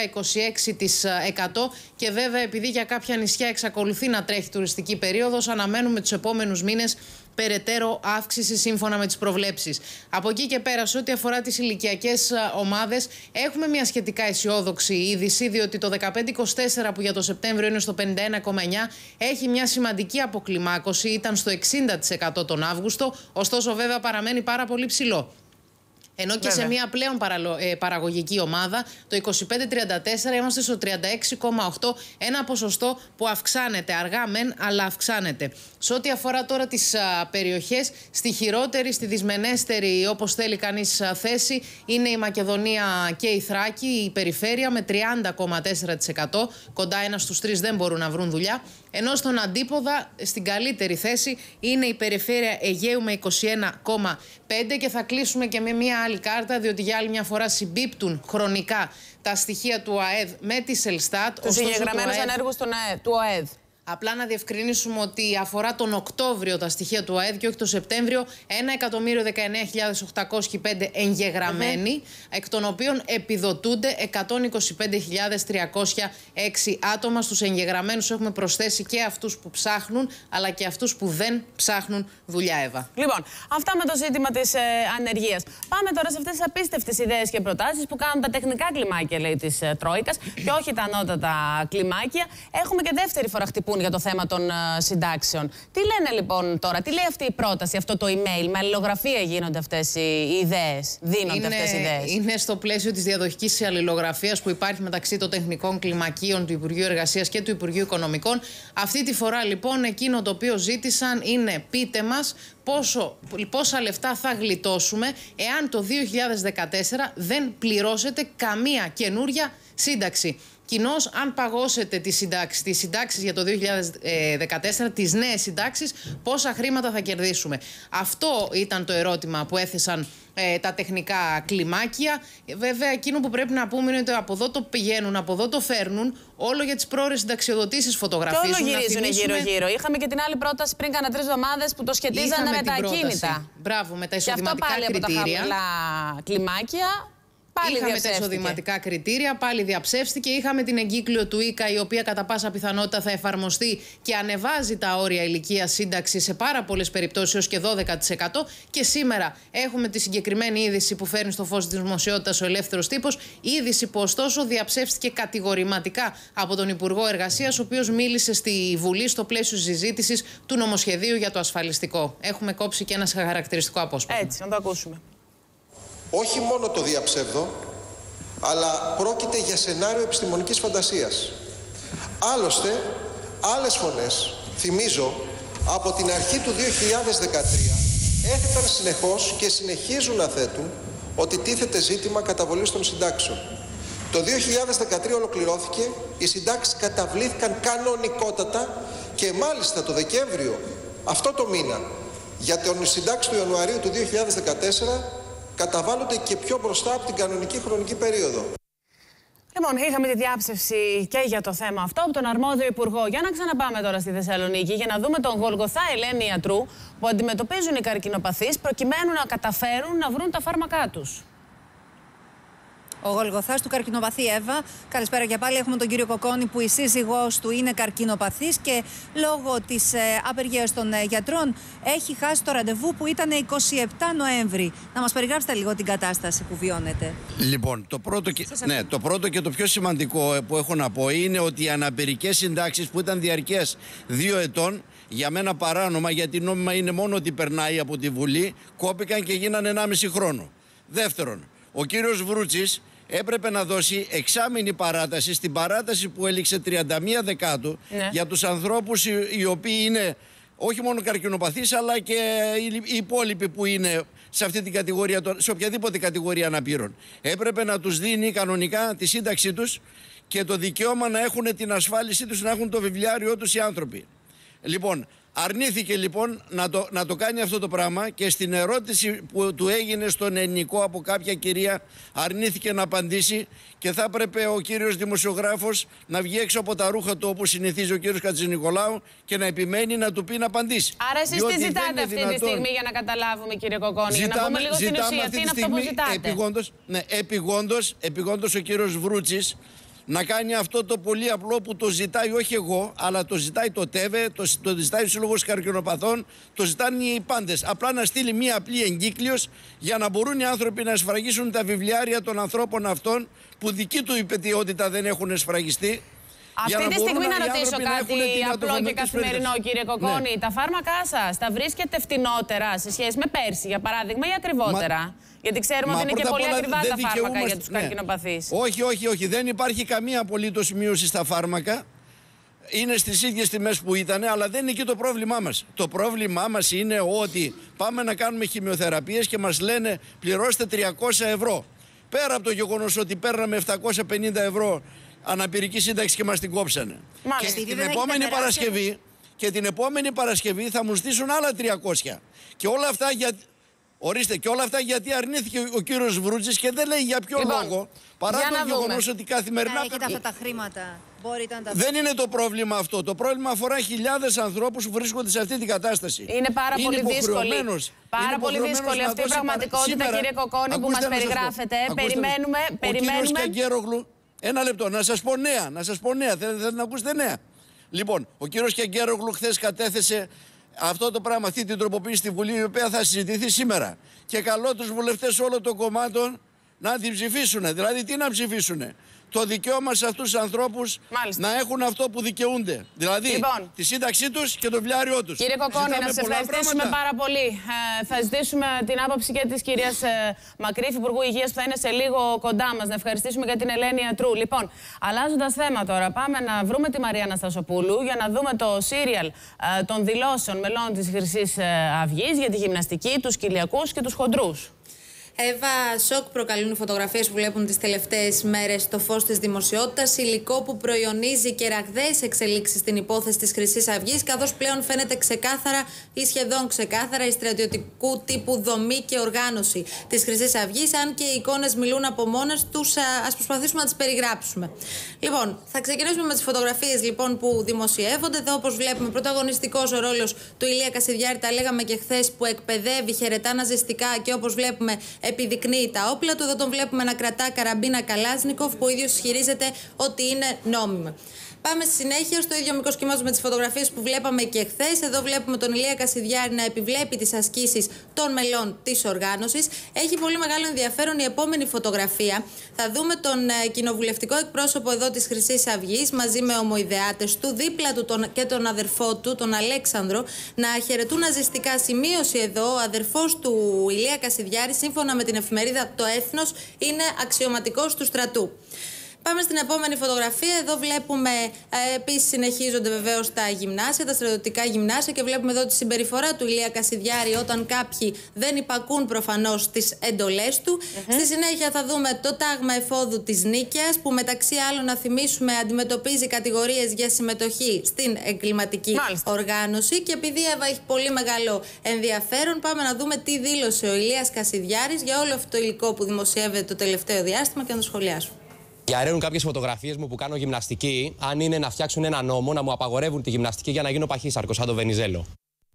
26%. Και βέβαια, επειδή για κάποια νησιά εξακολουθεί να τρέχει τουριστική περίοδος, αναμένουμε τους επόμενους μήνες περαιτέρω αύξηση σύμφωνα με τις προβλέψεις. Από εκεί και πέρα, σε ό,τι αφορά τις ηλικιακές ομάδες, έχουμε μια σχετικά αισιόδοξη είδηση, διότι το 15-24 που για το Σεπτέμβριο είναι στο 51,9 έχει μια σημαντική αποκλιμάκωση, ήταν στο 60% τον Αύγουστο, ωστόσο βέβαια παραμένει πάρα πολύ ψηλό. Ενώ και σε μια πλέον παραγωγική ομάδα, το 25-34 είμαστε στο 36,8, ένα ποσοστό που αυξάνεται, αργά μεν, αλλά αυξάνεται. Σε ό,τι αφορά τώρα τις περιοχές, στη χειρότερη, στη δυσμενέστερη, όπως θέλει κανείς, θέση, είναι η Μακεδονία και η Θράκη, η περιφέρεια, με 30,4%. Κοντά 1 στους 3 δεν μπορούν να βρουν δουλειά. Ενώ στον αντίποδα, στην καλύτερη θέση, είναι η περιφέρεια Αιγαίου με 21,5%. Και θα κλείσουμε και με μια άλλη κάρτα, διότι για άλλη μια φορά συμπίπτουν χρονικά τα στοιχεία του ΟΑΕΔ με τη Ελστάτ. Τους συγκεκριμένους ανέργους του ΟΑΕΔ. Απλά να διευκρινίσουμε ότι αφορά τον Οκτώβριο τα στοιχεία του ΑΕΔ και όχι τον Σεπτέμβριο. 1.019.805 εγγεγραμμένοι, εκ των οποίων επιδοτούνται 125.306 άτομα. Στους εγγεγραμμένους έχουμε προσθέσει και αυτούς που ψάχνουν, αλλά και αυτούς που δεν ψάχνουν δουλειά, Εύα. Λοιπόν, αυτά με το ζήτημα της ανεργίας. Πάμε τώρα σε αυτές τις απίστευτες ιδέες και προτάσεις που κάνουν τα τεχνικά κλιμάκια, λέει, της Τρόικας και όχι τα ανώτατα κλιμάκια. Έχουμε και δεύτερη φορά χτυπούν για το θέμα των συντάξεων. Τι λένε λοιπόν τώρα, τι λέει αυτή η πρόταση, αυτό το email, με αλληλογραφία γίνονται αυτές οι ιδέες, δίνονται αυτές οι ιδέες? Είναι στο πλαίσιο της διαδοχικής αλληλογραφίας που υπάρχει μεταξύ των τεχνικών κλιμακίων του Υπουργείου Εργασίας και του Υπουργείου Οικονομικών. Αυτή τη φορά λοιπόν εκείνο το οποίο ζήτησαν είναι πείτε μας πόσα λεφτά θα γλιτώσουμε εάν το 2014 δεν πληρώσετε καμία καινούρια σύνταξη. Κοινώς, αν παγώσετε τις συντάξεις για το 2014, τις νέες συντάξεις, πόσα χρήματα θα κερδίσουμε? Αυτό ήταν το ερώτημα που έθεσαν τα τεχνικά κλιμάκια. Βέβαια, εκείνο που πρέπει να πούμε είναι ότι από εδώ το πηγαίνουν, από εδώ το φέρνουν, όλο για τις πρόορες συνταξιοδοτήσεις φωτογραφίζουν. Και όλο γυρίζουν γύρω-γύρω. Είχαμε και την άλλη πρόταση πριν κάνα 3 εβδομάδες που το σχετίζανε με τα ακίνητα. Μπράβο, με τα εισοδηματικά κριτήρια. Και αυτό πάλι από τα χαμηλά κλιμάκια. Είχαμε τα εισοδηματικά κριτήρια, πάλι διαψεύστηκε. Είχαμε την εγκύκλιο του ΙΚΑ, η οποία κατά πάσα πιθανότητα θα εφαρμοστεί και ανεβάζει τα όρια ηλικίας σύνταξης σε πάρα πολλές περιπτώσεις έως και 12%. Και σήμερα έχουμε τη συγκεκριμένη είδηση που φέρνει στο φως της δημοσιότητας ο Ελεύθερος Τύπος. Είδηση που ωστόσο διαψεύστηκε κατηγορηματικά από τον Υπουργό Εργασίας, ο οποίος μίλησε στη Βουλή στο πλαίσιο συζήτησης του νομοσχεδίου για το ασφαλιστικό. Έχουμε κόψει και ένα χαρακτηριστικό απόσπασμα. Έτσι, να το ακούσουμε. Όχι μόνο το διαψεύδω, αλλά πρόκειται για σενάριο επιστημονικής φαντασίας. Άλλωστε, άλλες φωνές, θυμίζω, από την αρχή του 2013 έθεταν συνεχώς και συνεχίζουν να θέτουν ότι τίθεται ζήτημα καταβολής των συντάξεων. Το 2013 ολοκληρώθηκε, οι συντάξεις καταβλήθηκαν κανονικότατα και μάλιστα το Δεκέμβριο αυτό το μήνα για τον συντάξη του Ιανουαρίου του 2014 καταβάλλονται και πιο μπροστά από την κανονική χρονική περίοδο. Λοιπόν, είχαμε τη διάψευση και για το θέμα αυτό από τον αρμόδιο υπουργό. Για να ξαναπάμε τώρα στη Θεσσαλονίκη για να δούμε τον Γολγοθά Ελένη ιατρού που αντιμετωπίζουν οι καρκινοπαθείς προκειμένου να καταφέρουν να βρουν τα φάρμακά τους. Ο Γολγοθάς του καρκινοπαθή, Εύα. Καλησπέρα και πάλι. Έχουμε τον κύριο Κοκόνη που η σύζυγός του είναι καρκινοπαθής και λόγω της απεργίας των γιατρών έχει χάσει το ραντεβού που ήταν 27 Νοέμβρη. Να μας περιγράψετε λίγο την κατάσταση που βιώνετε. Λοιπόν, το πρώτο και το πιο σημαντικό που έχω να πω είναι ότι οι αναπηρικές συντάξεις που ήταν διαρκές 2 ετών, για μένα παράνομα, γιατί νόμιμα είναι μόνο ότι περνάει από τη Βουλή, κόπηκαν και γίνανε 1,5 χρόνο. Δεύτερον, ο κύριος Βρούτσης έπρεπε να δώσει εξάμηνη παράταση στην παράταση που έληξε 31 Δεκάτου για τους ανθρώπους οι οποίοι είναι όχι μόνο καρκινοπαθείς αλλά και οι υπόλοιποι που είναι σε αυτή την κατηγορία, σε οποιαδήποτε κατηγορία αναπήρων. Έπρεπε να τους δίνει κανονικά τη σύνταξή τους και το δικαίωμα να έχουν την ασφάλισή τους, να έχουν το βιβλιάριό τους οι άνθρωποι. Λοιπόν, αρνήθηκε λοιπόν να το κάνει αυτό το πράγμα και στην ερώτηση που του έγινε στον ελληνικό από κάποια κυρία αρνήθηκε να απαντήσει και θα έπρεπε ο κύριος δημοσιογράφος να βγει έξω από τα ρούχα του όπως συνηθίζει ο κύριος Χατζηνικολάου και να επιμένει να του πει να απαντήσει. Άρα εσείς τι ζητάτε αυτή τη στιγμή για να καταλάβουμε, κύριε Κοκόνη, για να πούμε λίγο στην ουσία, τι είναι αυτό που ζητάτε? Επιγόντως ο κύριος Βρούτσης να κάνει αυτό το πολύ απλό που το ζητάει όχι εγώ, αλλά το ζητάει το ΤΕΒΕ, το ζητάει ο Σύλλογος Καρκινοπαθών, το ζητάνε οι πάντες. Απλά να στείλει μία απλή εγκύκλειος για να μπορούν οι άνθρωποι να σφραγίσουν τα βιβλιάρια των ανθρώπων αυτών που δική του υπετιότητα δεν έχουν σφραγιστεί. Αυτή τη στιγμή να ρωτήσω κάτι απλό και καθημερινό, κύριε Κοκόνη. Ναι. Τα φάρμακά σας τα βρίσκετε φτηνότερα σε σχέση με πέρσι, για παράδειγμα, ή ακριβότερα? Γιατί ξέρουμε ότι είναι και πολύ ακριβά τα φάρμακα για τους καρκινοπαθείς. Όχι. Δεν υπάρχει καμία απολύτως μείωση στα φάρμακα. Είναι στις ίδιες τιμές που ήταν, αλλά δεν είναι εκεί το πρόβλημά μας. Το πρόβλημά μας είναι ότι πάμε να κάνουμε χημειοθεραπείες και μας λένε πληρώστε 300 ευρώ. Πέρα από το γεγονός ότι παίρναμε 750 ευρώ αναπηρική σύνταξη και μας την κόψανε. Και την επόμενη Παρασκευή θα μου στήσουν άλλα 300. Και όλα αυτά και όλα αυτά γιατί αρνήθηκε ο κύριος Βρούτσης και δεν λέει για ποιο λόγο. Παρά το γεγονός ότι καθημερινά. Έχετε αυτά τα χρήματα. Δεν είναι το πρόβλημα αυτό. Το πρόβλημα αφορά χιλιάδες ανθρώπους που βρίσκονται σε αυτή την κατάσταση. Είναι πάρα πολύ δύσκολη. Πάρα πολύ δύσκολη αυτή η πραγματικότητα, κύριε Κοκκόνη, που μας περιγράφετε. Περιμένουμε. Ο κύριος Καγκέρογλου, ένα λεπτό, να σας πω νέα. Θέλετε να ακούσετε νέα? Λοιπόν, ο κύριος Καγκέρογλου χθες κατέθεσε αυτό το πράγμα, αυτή την τροποποίηση στη Βουλή, η οποία θα συζητηθεί σήμερα. Και καλώ τους βουλευτές όλων των κομμάτων να την ψηφίσουν. Δηλαδή, τι να ψηφίσουν? Το δικαίωμα σε αυτούς τους ανθρώπους να έχουν αυτό που δικαιούνται. Δηλαδή, τη σύνταξή τους και το βιβλιάριό τους. Κύριε Κοκκόνη, να σας ευχαριστήσουμε πάρα πολύ. Θα ζητήσουμε την άποψη και της κυρίας Μακρύφη, Υπουργού Υγείας, που θα είναι σε λίγο κοντά μας. Να ευχαριστήσουμε και την Ελένη Ατρού. Λοιπόν, αλλάζοντας θέμα τώρα, πάμε να βρούμε τη Μαρία Αναστασοπούλου για να δούμε το σύριαλ των δηλώσεων μελών της Χρυσής Αυγής για τη γυμναστική, τους κοιλιακούς και τους χοντρούς. Εύα, σοκ προκαλούν οι φωτογραφίες που βλέπουν τις τελευταίες μέρες στο φως της δημοσιότητας. Υλικό που προϊονίζει και ραγδαίες εξελίξεις στην υπόθεση της Χρυσής Αυγής, καθώς πλέον φαίνεται ξεκάθαρα ή σχεδόν ξεκάθαρα η στρατιωτικού τύπου δομή και οργάνωση της Χρυσής Αυγής. Αν και οι εικόνες μιλούν από μόνες τους, ας προσπαθήσουμε να τις περιγράψουμε. Λοιπόν, θα ξεκινήσουμε με τις φωτογραφίες λοιπόν, που δημοσιεύονται. Εδώ, όπως βλέπουμε, πρωταγωνιστικός ο ρόλος του Ηλία Κασιδιάρη, τα λέγαμε και χθες, που εκπαιδεύει, χαιρετά ναζιστικά και όπως βλέπουμε επιδεικνύει τα όπλα του. Εδώ τον βλέπουμε να κρατά καραμπίνα Καλάζνικοφ, που ο ίδιος ισχυρίζεται ότι είναι νόμιμα. Πάμε στη συνέχεια στο ίδιο μικρό σχήμα με τις φωτογραφίες που βλέπαμε και χθες. Εδώ βλέπουμε τον Ηλία Κασιδιάρη να επιβλέπει τις ασκήσεις των μελών της οργάνωσης. Έχει πολύ μεγάλο ενδιαφέρον η επόμενη φωτογραφία. Θα δούμε τον κοινοβουλευτικό εκπρόσωπο εδώ της Χρυσής Αυγής μαζί με ομοειδεάτες του, δίπλα του και τον αδερφό του, τον Αλέξανδρο, να χαιρετούν ναζιστικά. Σημείωση εδώ, ο αδερφός του Ηλία Κασιδιάρη, σύμφωνα με την εφημερίδα Το Έθνος, είναι αξιωματικός του στρατού. Πάμε στην επόμενη φωτογραφία. Εδώ βλέπουμε επίσης συνεχίζονται βεβαίως τα γυμνάσια, τα στρατιωτικά γυμνάσια, και βλέπουμε εδώ τη συμπεριφορά του Ηλία Κασιδιάρη όταν κάποιοι δεν υπακούν προφανώς τις εντολές του. Στη συνέχεια θα δούμε το τάγμα εφόδου της Νίκαιας, που μεταξύ άλλων, να θυμίσουμε, αντιμετωπίζει κατηγορίες για συμμετοχή στην εγκληματική οργάνωση. Και επειδή Εύα έχει πολύ μεγάλο ενδιαφέρον, πάμε να δούμε τι δήλωσε ο Ηλίας Κασιδιάρης για όλο αυτό το υλικό που δημοσιεύεται το τελευταίο διάστημα και να το σχολιάσουμε. Διαρρέουν κάποιες φωτογραφίες μου που κάνω γυμναστική, αν είναι να φτιάξουν ένα νόμο να μου απαγορεύουν τη γυμναστική για να γίνω παχύσαρκο, σαν το Βενιζέλο.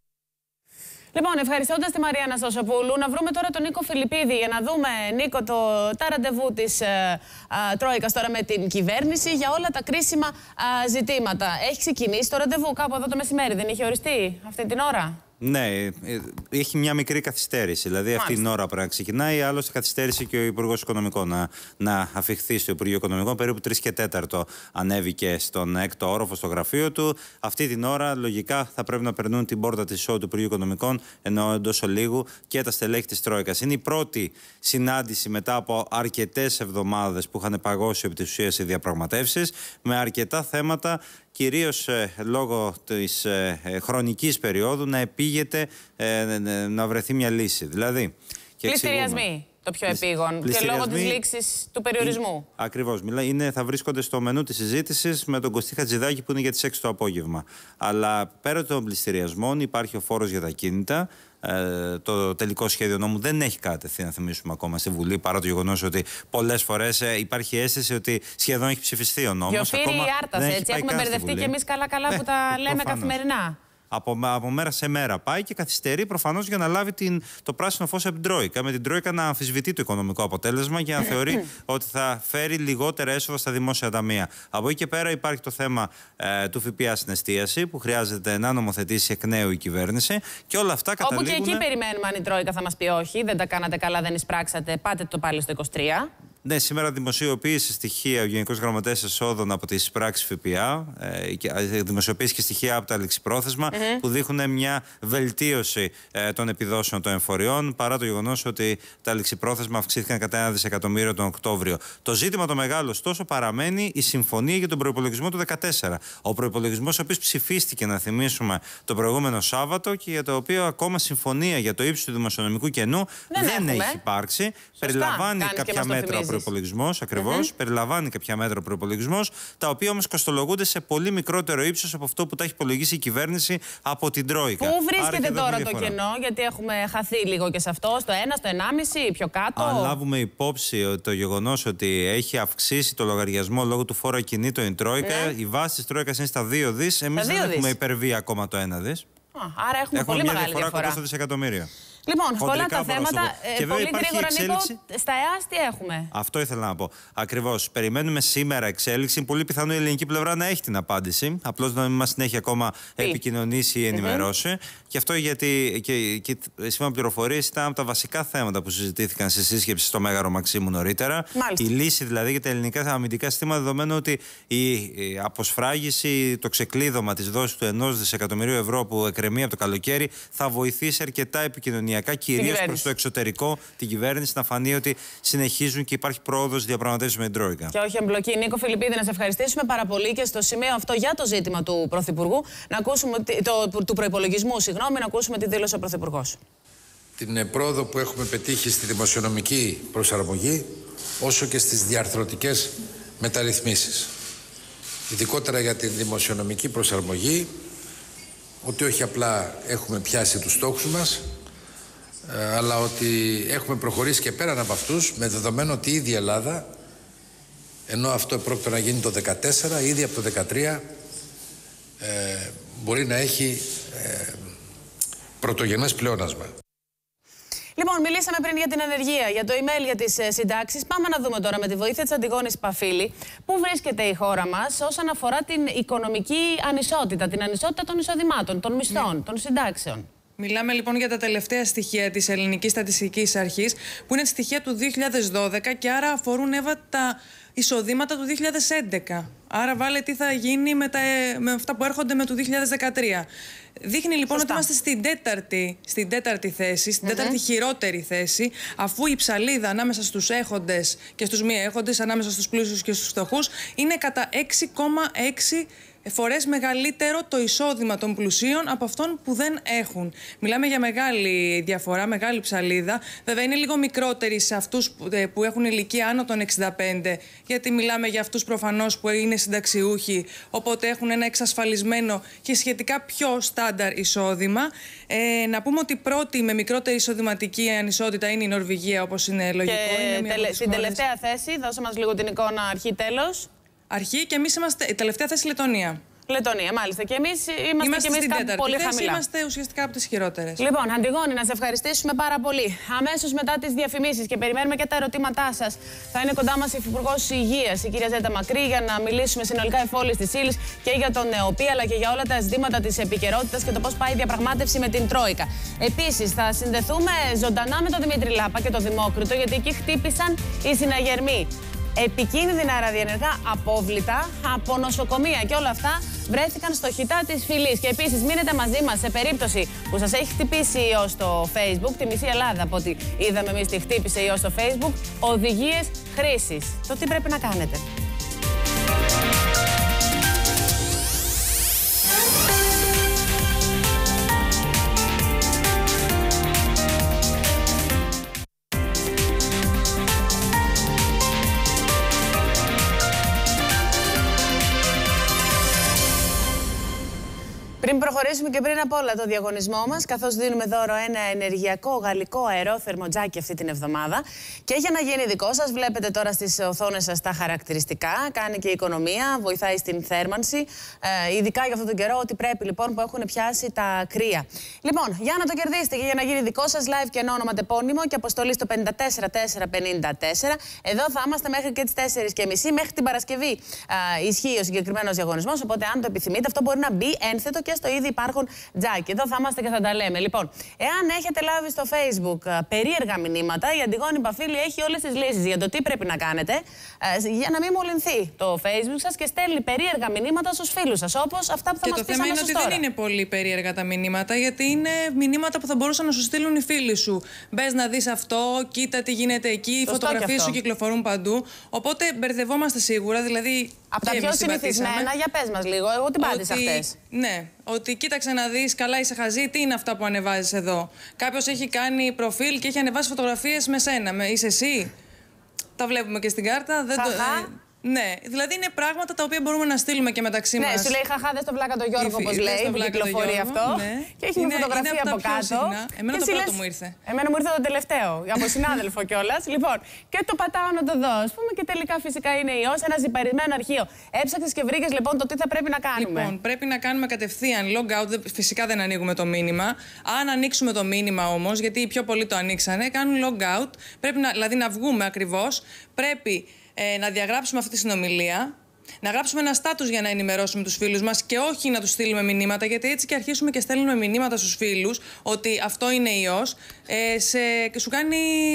Λοιπόν, ευχαριστώντας τη Μαρία Αναστασοπούλου, να βρούμε τώρα τον Νίκο Φιλιππίδη για να δούμε, Νίκο, τα ραντεβού της Τρόικας τώρα με την κυβέρνηση για όλα τα κρίσιμα ζητήματα. Έχει ξεκινήσει το ραντεβού κάπου εδώ το μεσημέρι, δεν είχε οριστεί αυτή την ώρα? Ναι, έχει μια μικρή καθυστέρηση. Δηλαδή, αυτή την ώρα πρέπει να ξεκινάει. Άλλωστε, καθυστέρησε και ο Υπουργός Οικονομικών να αφιχθεί στο Υπουργείο Οικονομικών. Περίπου 3 και 4 ανέβηκε στον 6ο όροφο στο γραφείο του. Αυτή την ώρα, λογικά, θα πρέπει να περνούν την πόρτα της ΣΟ του Υπουργείου Οικονομικών, ενώ εντός ολίγου και τα στελέχη της Τρόικας. Είναι η πρώτη συνάντηση μετά από αρκετές εβδομάδες που είχαν παγώσει επί της ουσίας οι διαπραγματεύσεις, με αρκετά θέματα, κυρίως λόγω της χρονικής περίοδου, να επήγεται να βρεθεί μια λύση. Δηλαδή, πληστηριασμοί, το πιο επίγον, και λόγω της λήξης του περιορισμού. Ακριβώς. Θα βρίσκονται στο μενού της συζήτησης με τον Κωστή Χατζηδάκη, που είναι για τις 6 το απόγευμα. Αλλά πέρα των πληστηριασμών υπάρχει ο φόρος για τα κίνητα. Το τελικό σχέδιο νόμου δεν έχει κατευθεί, να θυμίσουμε, ακόμα στη Βουλή, παρά το γεγονός ότι πολλές φορές υπάρχει αίσθηση ότι σχεδόν έχει ψηφιστεί ο νόμος. Γιοφύρη η Άρτας, έτσι. Έχουμε μπερδευτεί κι εμείς καλά-καλά που τα λέμε καθημερινά. Από μέρα σε μέρα πάει και καθυστερεί προφανώς για να λάβει το πράσινο φως από την Τρόικα. Με την Τρόικα να αμφισβητεί το οικονομικό αποτέλεσμα και να θεωρεί ότι θα φέρει λιγότερα έσοδα στα δημόσια ταμεία. Από εκεί και πέρα υπάρχει το θέμα του ΦΠΑ στην εστίαση, που χρειάζεται να νομοθετήσει εκ νέου η κυβέρνηση. Και όλα αυτά καταλήγουν. Όπου και εκεί περιμένουμε αν η Τρόικα θα μας πει όχι, δεν τα κάνατε καλά, δεν εισπράξατε, πάτε το πάλι στο 23. Ναι, σήμερα δημοσιοποίησε στοιχεία ο Γενικός Γραμματέας Εσόδων από τις πράξεις ΦΠΑ. Δημοσιοποίησε και στοιχεία από τα ληξιπρόθεσμα που δείχνουν μια βελτίωση των επιδόσεων των εμφοριών, παρά το γεγονός ότι τα ληξιπρόθεσμα αυξήθηκαν κατά 1 δισεκατομμύριο τον Οκτώβριο. Το ζήτημα το μεγάλο, ωστόσο, παραμένει η συμφωνία για τον προϋπολογισμό του 2014. Ο προϋπολογισμός, ο οποίος ψηφίστηκε, να θυμίσουμε, το προηγούμενο Σάββατο και για το οποίο ακόμα συμφωνία για το ύψος του δημοσιονομικού κενού δεν έχει υπάρξει. Περιλαμβάνει κάποια μέτρα προϋπολογισμός, ακριβώς. Περιλαμβάνει κάποια μέτρα ο προϋπολογισμός, τα οποία όμως κοστολογούνται σε πολύ μικρότερο ύψος από αυτό που τα έχει υπολογίσει η κυβέρνηση από την Τρόικα. Πού βρίσκεται τώρα το κενό, γιατί έχουμε χαθεί λίγο και σε αυτό, στο 1, στο 1,5, πιο κάτω? Αν λάβουμε υπόψη το γεγονός ότι έχει αυξήσει το λογαριασμό λόγω του φόρου ακινήτων η Τρόικα, η βάση της Τρόικας είναι στα 2 δις, εμείς δεν έχουμε υπερβεί ακόμα το 1 δις. Άρα έχουμε πολύ μεγάλη διαφορά. Κοντά στο δισεκατομμύριο. Λοιπόν, πολλά τα θέματα. Πολύ γρήγορα, Νίκο, στα ΕΑΣ τι έχουμε? Αυτό ήθελα να πω. Ακριβώς. Περιμένουμε σήμερα εξέλιξη. Πολύ πιθανό η ελληνική πλευρά να έχει την απάντηση. Απλώς να μην μας την έχει ακόμα επικοινωνήσει ή ενημερώσει. Και αυτό γιατί και σήμερα πληροφορίες ήταν από τα βασικά θέματα που συζητήθηκαν στη σύσκεψη στο Μέγαρο Μαξίμου νωρίτερα. Μάλιστα. Η λύση δηλαδή για τα ελληνικά αμυντικά συστήματα, δεδομένου ότι η αποσφράγιση, το ξεκλείδωμα της δόσης του 1 δισεκατομμυρίου ευρώ που εκκρεμεί από το καλοκαίρι θα βοηθήσει αρκετά επικοινωνιακά, κυρίως προς το εξωτερικό, την κυβέρνηση, να φανεί ότι συνεχίζουν και υπάρχει πρόοδος διαπραγματεύσεις με την Τρόικα. Και όχι εμπλοκή. Νίκο Φιλιππίδη, να σε ευχαριστήσουμε πάρα πολύ και στο σημείο αυτό για το ζήτημα του Πρωθυπουργού, να ακούσουμε, του προϋπολογισμού, συγγνώμη, να ακούσουμε τη δήλωση ο Πρωθυπουργός. Την πρόοδο που έχουμε πετύχει στη δημοσιονομική προσαρμογή, όσο και στις διαρθρωτικές μεταρρυθμίσεις. Ειδικότερα για την δημοσιονομική προσαρμογή, ότι όχι απλά έχουμε πιάσει τους στόχους μας, αλλά ότι έχουμε προχωρήσει και πέραν από αυτούς, με δεδομένο ότι ήδη η Ελλάδα, ενώ αυτό πρόκειται να γίνει το 2014, ήδη από το 2013 μπορεί να έχει πρωτογενές πλεόνασμα. Λοιπόν, μιλήσαμε πριν για την ανεργία, για το email για τις συντάξεις. Πάμε να δούμε τώρα με τη βοήθεια της Αντιγόνης Παφίλη πού βρίσκεται η χώρα μας όσον αφορά την οικονομική ανισότητα, την ανισότητα των εισοδημάτων, των μισθών, των συντάξεων. Μιλάμε λοιπόν για τα τελευταία στοιχεία της Ελληνικής Στατιστικής Αρχής, που είναι στοιχεία του 2012 και άρα αφορούν, Εύα, τα εισοδήματα του 2011. Άρα βάλε τι θα γίνει με αυτά που έρχονται με το 2013. Δείχνει λοιπόν ότι είμαστε στην τέταρτη θέση, στην τέταρτη χειρότερη θέση, αφού η ψαλίδα ανάμεσα στους έχοντες και στους μη έχοντες, ανάμεσα στους πλούσιους και στους φτωχούς, είναι κατά 6,6 φορές μεγαλύτερο το εισόδημα των πλουσίων από αυτών που δεν έχουν. Μιλάμε για μεγάλη διαφορά, μεγάλη ψαλίδα. Βέβαια είναι λίγο μικρότερη σε αυτούς που έχουν ηλικία άνω των 65, γιατί μιλάμε για αυτούς προφανώς που είναι συνταξιούχοι, οπότε έχουν ένα εξασφαλισμένο και σχετικά πιο στάνταρ εισόδημα. Να πούμε ότι πρώτη με μικρότερη εισοδηματική ανισότητα είναι η Νορβηγία, όπως είναι λογικό. Και στην τελευταία θέση, δώσε μας λίγο την εικόνα αρχή τέλος. Αρχή και εμείς είμαστε η τελευταία θέση Λετωνία. Λετωνία, μάλιστα. Και εμείς είμαστε στην τέταρτη πολύ θέση, χαμηλά. είμαστε ουσιαστικά από τις χειρότερες. Λοιπόν, Αντιγόνη, να σε ευχαριστήσουμε πάρα πολύ. Αμέσως μετά τις διαφημίσεις και περιμένουμε και τα ερωτήματά σας, θα είναι κοντά μας η Υπουργός Υγείας, η κυρία Ζέτα Μακρύ, για να μιλήσουμε συνολικά εφόλης της ύλης και για τον ΝΕΟΠΗ, αλλά και για όλα τα ζητήματα της επικαιρότητας και το πώς πάει η διαπραγμάτευση με την Τρόικα. Επίσης, θα συνδεθούμε ζωντανά με τον Δημήτρη Λάπα και τον Δημόκριτο, γιατί εκεί χτύπησαν οι συναγερμοί. Επικίνδυνα ραδιενεργά απόβλητα από νοσοκομεία και όλα αυτά βρέθηκαν στο χιτά της φυλής. Και επίσης μείνετε μαζί μας σε περίπτωση που σας έχει χτυπήσει ιός στο Facebook, τη μισή Ελλάδα από ό,τι είδαμε εμείς τη χτύπησε ιός στο Facebook, οδηγίες χρήσης. Το τι πρέπει να κάνετε. Πριν προχωρήσουμε και πριν από όλα το διαγωνισμό μας, καθώς δίνουμε δώρο ένα ενεργειακό γαλλικό αερόθερμο τζάκι αυτή την εβδομάδα. Και για να γίνει δικό σας, βλέπετε τώρα στις οθόνες σας τα χαρακτηριστικά. Κάνει και οικονομία, βοηθάει στην θέρμανση. Ειδικά για αυτόν τον καιρό, ότι πρέπει λοιπόν που έχουν πιάσει τα κρύα. Λοιπόν, για να το κερδίσετε και για να γίνει δικό σας, live και ένα όνομα τεπώνυμο και αποστολή στο 54454. Εδώ θα είμαστε μέχρι και τις 4:30. Μέχρι την Παρασκευή ισχύει ο συγκεκριμένος διαγωνισμός. Οπότε, αν το επιθυμείτε, αυτό μπορεί να μπει ένθετο και στο ήδη υπάρχουν τζάκι. Εδώ θα είμαστε και θα τα λέμε. Λοιπόν, εάν έχετε λάβει στο Facebook περίεργα μηνύματα, η Αντιγόνη Παφίλη έχει όλες τις λύσεις για το τι πρέπει να κάνετε για να μην μολυνθεί το Facebook σας και στέλνει περίεργα μηνύματα στους φίλους σας, όπως αυτά που θα μας πεις αμέσως τώρα. Και το θέμα είναι ότι δεν είναι πολύ περίεργα τα μηνύματα, γιατί είναι μηνύματα που θα μπορούσαν να σου στείλουν οι φίλοι σου. Μπες να δεις αυτό, κοίτα τι γίνεται εκεί, οι φωτογραφίες σου κυκλοφορούν παντού. Οπότε μπερδευόμαστε σίγουρα, δηλαδή. Από τα πιο συνηθισμένα, για πες μας λίγο, εγώ την πάτησα αυτές. Ναι, ότι κοίταξε να δεις, καλά είσαι χαζή, τι είναι αυτά που ανεβάζεις εδώ. Κάποιος έχει κάνει προφίλ και έχει ανεβάσει φωτογραφίες με σένα, είσαι εσύ. Τα βλέπουμε και στην κάρτα. Ναι, δηλαδή είναι πράγματα τα οποία μπορούμε να στείλουμε και μεταξύ μας. Ναι, σου λέει χαχά, δες το βλάκα το Γιώργο, όπως λέει, που κυκλοφορεί αυτό. Ναι. Και έχει μια φωτογραφία από κάτω. Εμένα το πρώτο μου ήρθε. Εμένα μου ήρθε το τελευταίο, από συνάδελφο κιόλας. Λοιπόν, και το πατάω να το δω. Ας πούμε και τελικά φυσικά είναι ιός, ένα ζυπαρισμένο αρχείο. Έψαξες και βρήκες λοιπόν το τι θα πρέπει να κάνουμε. Λοιπόν, πρέπει να κάνουμε κατευθείαν log out. Φυσικά δεν ανοίγουμε το μήνυμα. Αν ανοίξουμε το μήνυμα όμως, γιατί οι πιο πολλοί το ανοίξανε, κάνουν log out. Πρέπει δηλαδή να βγούμε ακριβώς. Πρέπει να διαγράψουμε αυτή τη συνομιλία, να γράψουμε ένα στάτους για να ενημερώσουμε τους φίλους μας και όχι να τους στείλουμε μηνύματα, γιατί έτσι και αρχίσουμε και στέλνουμε μηνύματα στους φίλους ότι αυτό είναι ιός και σου κάνει...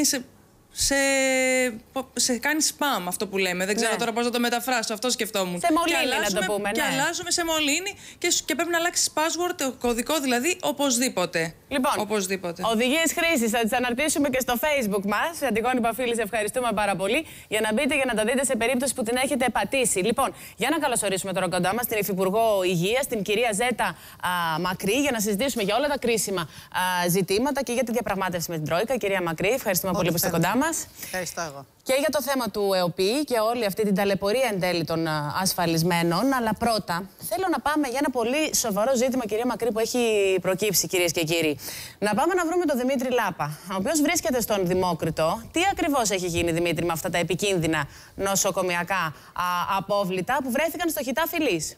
Σε κάνει spam αυτό που λέμε. Δεν ξέρω τώρα πώς να το μεταφράσω. Αυτό σκεφτόμουν. Σε μολύνει να το πούμε. Και αλλάζουμε σε μολύνει και πρέπει να αλλάξεις password, κωδικό δηλαδή, οπωσδήποτε. Λοιπόν, οδηγίες χρήσης θα τις αναρτήσουμε και στο Facebook μας. Αντιγόνη Παφίλη, ευχαριστούμε πάρα πολύ. Για να μπείτε για να τα δείτε σε περίπτωση που την έχετε πατήσει. Λοιπόν, για να καλωσορίσουμε τώρα κοντά μας την Υφυπουργό Υγείας, την κυρία Ζέτα Μακρύ, για να συζητήσουμε για όλα τα κρίσιμα ζητήματα και για τη διαπραγμάτευση με την Τρόικα. Κυρία Μακρύ, ευχαριστούμε πολύ που είστε κοντά μας. Ευχαριστώ εγώ. Και για το θέμα του ΕΟΠΗ και όλη αυτή την ταλαιπωρία εν τέλει των ασφαλισμένων. Αλλά πρώτα θέλω να πάμε για ένα πολύ σοβαρό ζήτημα, κυρία Μακρύ, που έχει προκύψει, κυρίες και κύριοι. Να πάμε να βρούμε τον Δημήτρη Λάπα, ο οποίος βρίσκεται στον Δημόκριτο. Τι ακριβώς έχει γίνει, Δημήτρη, με αυτά τα επικίνδυνα νοσοκομιακά απόβλητα που βρέθηκαν στο Χιτά Φυλής?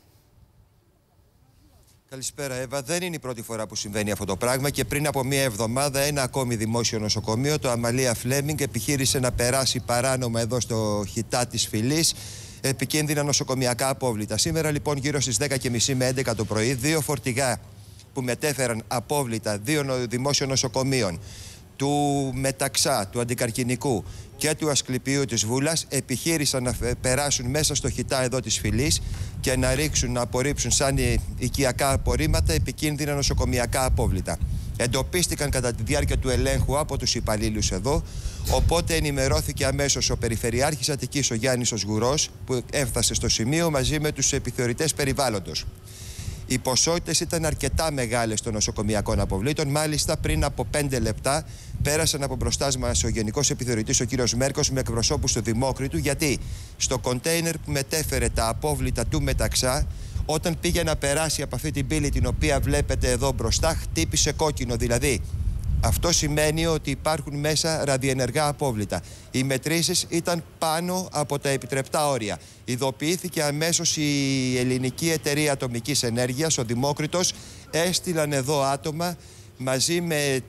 Καλησπέρα, Εύα. Δεν είναι η πρώτη φορά που συμβαίνει αυτό το πράγμα και πριν από μία εβδομάδα ένα ακόμη δημόσιο νοσοκομείο, το Αμαλία Φλέμινγκ, επιχείρησε να περάσει παράνομα εδώ στο Χιτά της Φυλής επικίνδυνα νοσοκομιακά απόβλητα. Σήμερα λοιπόν γύρω στις 10:30 με 11 το πρωί, δύο φορτηγά που μετέφεραν απόβλητα δύο δημόσιων νοσοκομείων, του Μεταξά, του Αντικαρκυνικού και του Ασκληπίου της Βούλας, επιχείρησαν να περάσουν μέσα στο Χιτά εδώ της Φυλής και να απορρίψουν σαν οικιακά απορρίμματα επικίνδυνα νοσοκομιακά απόβλητα. Εντοπίστηκαν κατά τη διάρκεια του ελέγχου από τους υπαλλήλους εδώ, οπότε ενημερώθηκε αμέσως ο Περιφερειάρχης Αττικής, ο Γιάννης ο Σγουρός, που έφτασε στο σημείο μαζί με τους επιθεωρητές περιβάλλοντος. Οι ποσότητες ήταν αρκετά μεγάλες των νοσοκομιακών αποβλήτων. Μάλιστα, πριν από 5 λεπτά πέρασαν από μπροστά μας ο Γενικός Επιθεωρητής, ο κύριος Μέρκος, με εκπροσώπους του Δημόκριτου, γιατί στο κοντέινερ που μετέφερε τα απόβλητα του Μεταξά, όταν πήγε να περάσει από αυτή την πύλη την οποία βλέπετε εδώ μπροστά, χτύπησε κόκκινο. Δηλαδή, αυτό σημαίνει ότι υπάρχουν μέσα ραδιενεργά απόβλητα. Οι μετρήσεις ήταν πάνω από τα επιτρεπτά όρια. Ειδοποιήθηκε αμέσως η Ελληνική Εταιρεία Ατομικής Ενέργειας, ο Δημόκριτος, έστειλαν εδώ άτομα μαζί με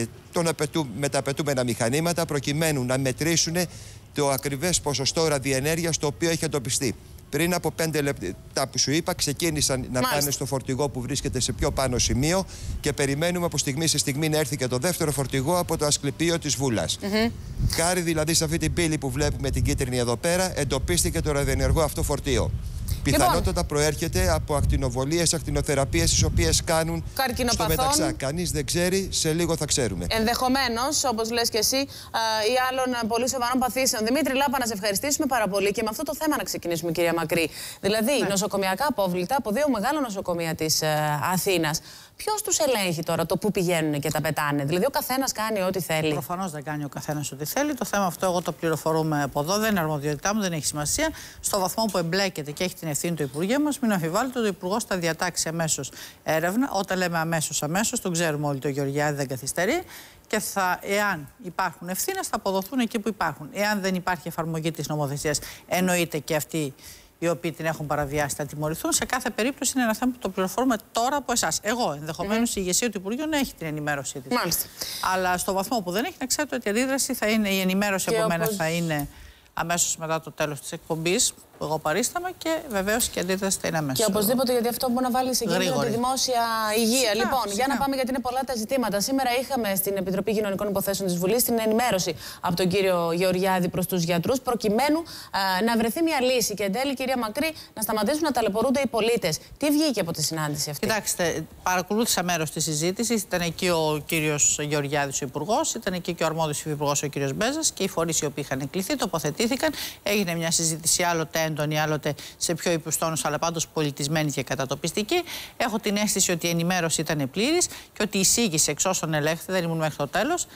τα απαιτούμενα μηχανήματα προκειμένου να μετρήσουν το ακριβές ποσοστό ραδιενέργειας το οποίο έχει εντοπιστεί. Πριν από 5 λεπτά που σου είπα, ξεκίνησαν να πάνε στο φορτηγό που βρίσκεται σε πιο πάνω σημείο και περιμένουμε από στιγμή σε στιγμή να έρθει και το δεύτερο φορτηγό από το Ασκληπείο της Βούλας. Χάρη δηλαδή σε αυτή την πύλη που βλέπουμε την κίτρινη εδώ πέρα, εντοπίστηκε το ραδιενεργό αυτό φορτίο. Πιθανότατα προέρχεται από ακτινοβολίες, ακτινοθεραπείες τις οποίες κάνουν στο Μεταξά. Κανείς δεν ξέρει, σε λίγο θα ξέρουμε. Ενδεχομένως, όπως λες και εσύ, ή άλλων πολύ σοβαρών παθήσεων. Δημήτρη Λάπα, να σε ευχαριστήσουμε πάρα πολύ και με αυτό το θέμα να ξεκινήσουμε, κυρία Μακρύ. Δηλαδή, νοσοκομιακά απόβλητα από δύο μεγάλα νοσοκομεία της Αθήνας. Ποιος τους ελέγχει τώρα το πού πηγαίνουν και τα πετάνε? Δηλαδή, ο καθένας κάνει ό,τι θέλει. Προφανώς δεν κάνει ο καθένας ό,τι θέλει. Το θέμα αυτό εγώ το πληροφορούμε από εδώ. Δεν είναι αρμοδιότητά μου, δεν έχει σημασία. Στο βαθμό που εμπλέκεται και έχει την ευθύνη το Υπουργείο μας, μην αμφιβάλλετε ότι ο Υπουργός θα διατάξει αμέσως έρευνα. Όταν λέμε αμέσως, τον ξέρουμε όλοι, το Γεωργιάδη δεν καθυστερεί. Και εάν υπάρχουν ευθύνες, θα αποδοθούν εκεί που υπάρχουν. Εάν δεν υπάρχει εφαρμογή της νομοθεσίας, εννοείται και αυτοί οι οποίοι την έχουν παραβιάσει θα τιμωρηθούν. Σε κάθε περίπτωση είναι ένα θέμα που το πληροφορούμε τώρα από εσάς. Εγώ, ενδεχομένως, η ηγεσία του Υπουργείου να έχει την ενημέρωσή της. Μάλιστα. Αλλά στο βαθμό που δεν έχει, να ξέρετε ότι η αντίδραση θα είναι, η ενημέρωση από μένα θα είναι αμέσως μετά το τέλος της εκπομπής που εγώ παρίσταμαι και βεβαίως και η αντίδραση θα είναι αμέσως. Και οπωσδήποτε, γιατί αυτό μπορεί να βάλει σε κίνδυνο τη δημόσια υγεία. Λοιπόν, για να πάμε, γιατί είναι πολλά τα ζητήματα. Σήμερα είχαμε στην Επιτροπή Κοινωνικών Υποθέσεων της Βουλής την ενημέρωση από τον κύριο Γεωργιάδη προς τους γιατρούς, προκειμένου να βρεθεί μια λύση. Και εν τέλει, κυρία Μακρύ, να σταματήσουν να ταλαιπωρούνται οι πολίτες. Τι βγήκε από τη συνάντηση αυτή? Κοιτάξτε, παρακολούθησα μέρος της συζήτησης. Ήταν εκεί ο κύριος Γεωργιάδης, ο Υπουργός, ήταν εκεί και ο αρμόδιος Υφυπουργός, ο κύριος Μπέζας, και οι φορείς οι οποίοι είχαν κληθεί, τοποθετήθηκαν. Έγινε μια συζήτηση άλλοτε έντονη, άλλοτε σε πιο υψηλούς τόνους, αλλά πάντως πολιτισμένη και κατατοπιστική. Έχω την αίσθηση ότι η ενημέρωση ήταν πλήρης και ότι η εισήγηση, εξ όσων ελέγχθη, δεν ήμουν μέχρι το τέλος,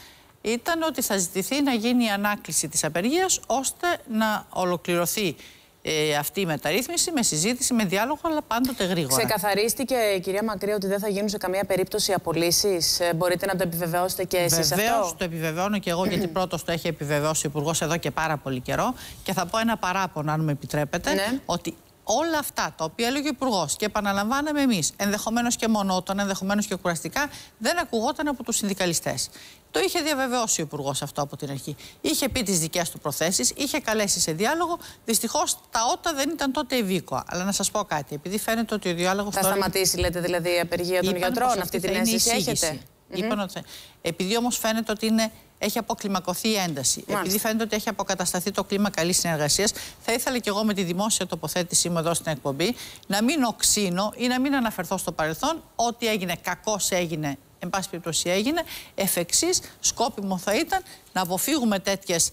ήταν ότι θα ζητηθεί να γίνει η ανάκληση της απεργίας ώστε να ολοκληρωθεί αυτή η μεταρρύθμιση με συζήτηση, με διάλογο, αλλά πάντοτε γρήγορα. Ξεκαθαρίστηκε, κυρία Μακρύ, ότι δεν θα γίνουν σε καμία περίπτωση απολύσεις. Μπορείτε να το επιβεβαιώσετε και εσείς αυτό? Βεβαίως, το επιβεβαιώνω και εγώ, γιατί πρώτος το έχει επιβεβαιώσει ο Υπουργός εδώ και πάρα πολύ καιρό. Και θα πω ένα παράπονο, αν μου επιτρέπετε, ότι όλα αυτά τα οποία έλεγε ο Υπουργός και επαναλαμβάναμε εμείς, ενδεχομένως και μονότονα, ενδεχομένως και κουραστικά, δεν ακουγόταν από τους συνδικαλιστές. Το είχε διαβεβαιώσει ο Υπουργός αυτό από την αρχή. Είχε πει τις δικές του προθέσεις, είχε καλέσει σε διάλογο. Δυστυχώς τα ότα δεν ήταν τότε ευήκοα. Αλλά να σας πω κάτι, επειδή φαίνεται ότι ο διάλογος. Θα σταματήσει, λέτε, δηλαδή η απεργία των γιατρών, αυτή την αίσθηση έχετε? Είπαν ότι. Επειδή όμως φαίνεται ότι έχει αποκλιμακωθεί η ένταση, επειδή φαίνεται ότι έχει αποκατασταθεί το κλίμα καλής συνεργασίας, θα ήθελα και εγώ με τη δημόσια τοποθέτησή μου εδώ στην εκπομπή να μην οξύνω ή να μην αναφερθώ στο παρελθόν. Ό,τι έγινε, κακώς έγινε. Εν πάση περιπτώσει έγινε. Εφ' εξής, σκόπιμο θα ήταν να αποφύγουμε τέτοιες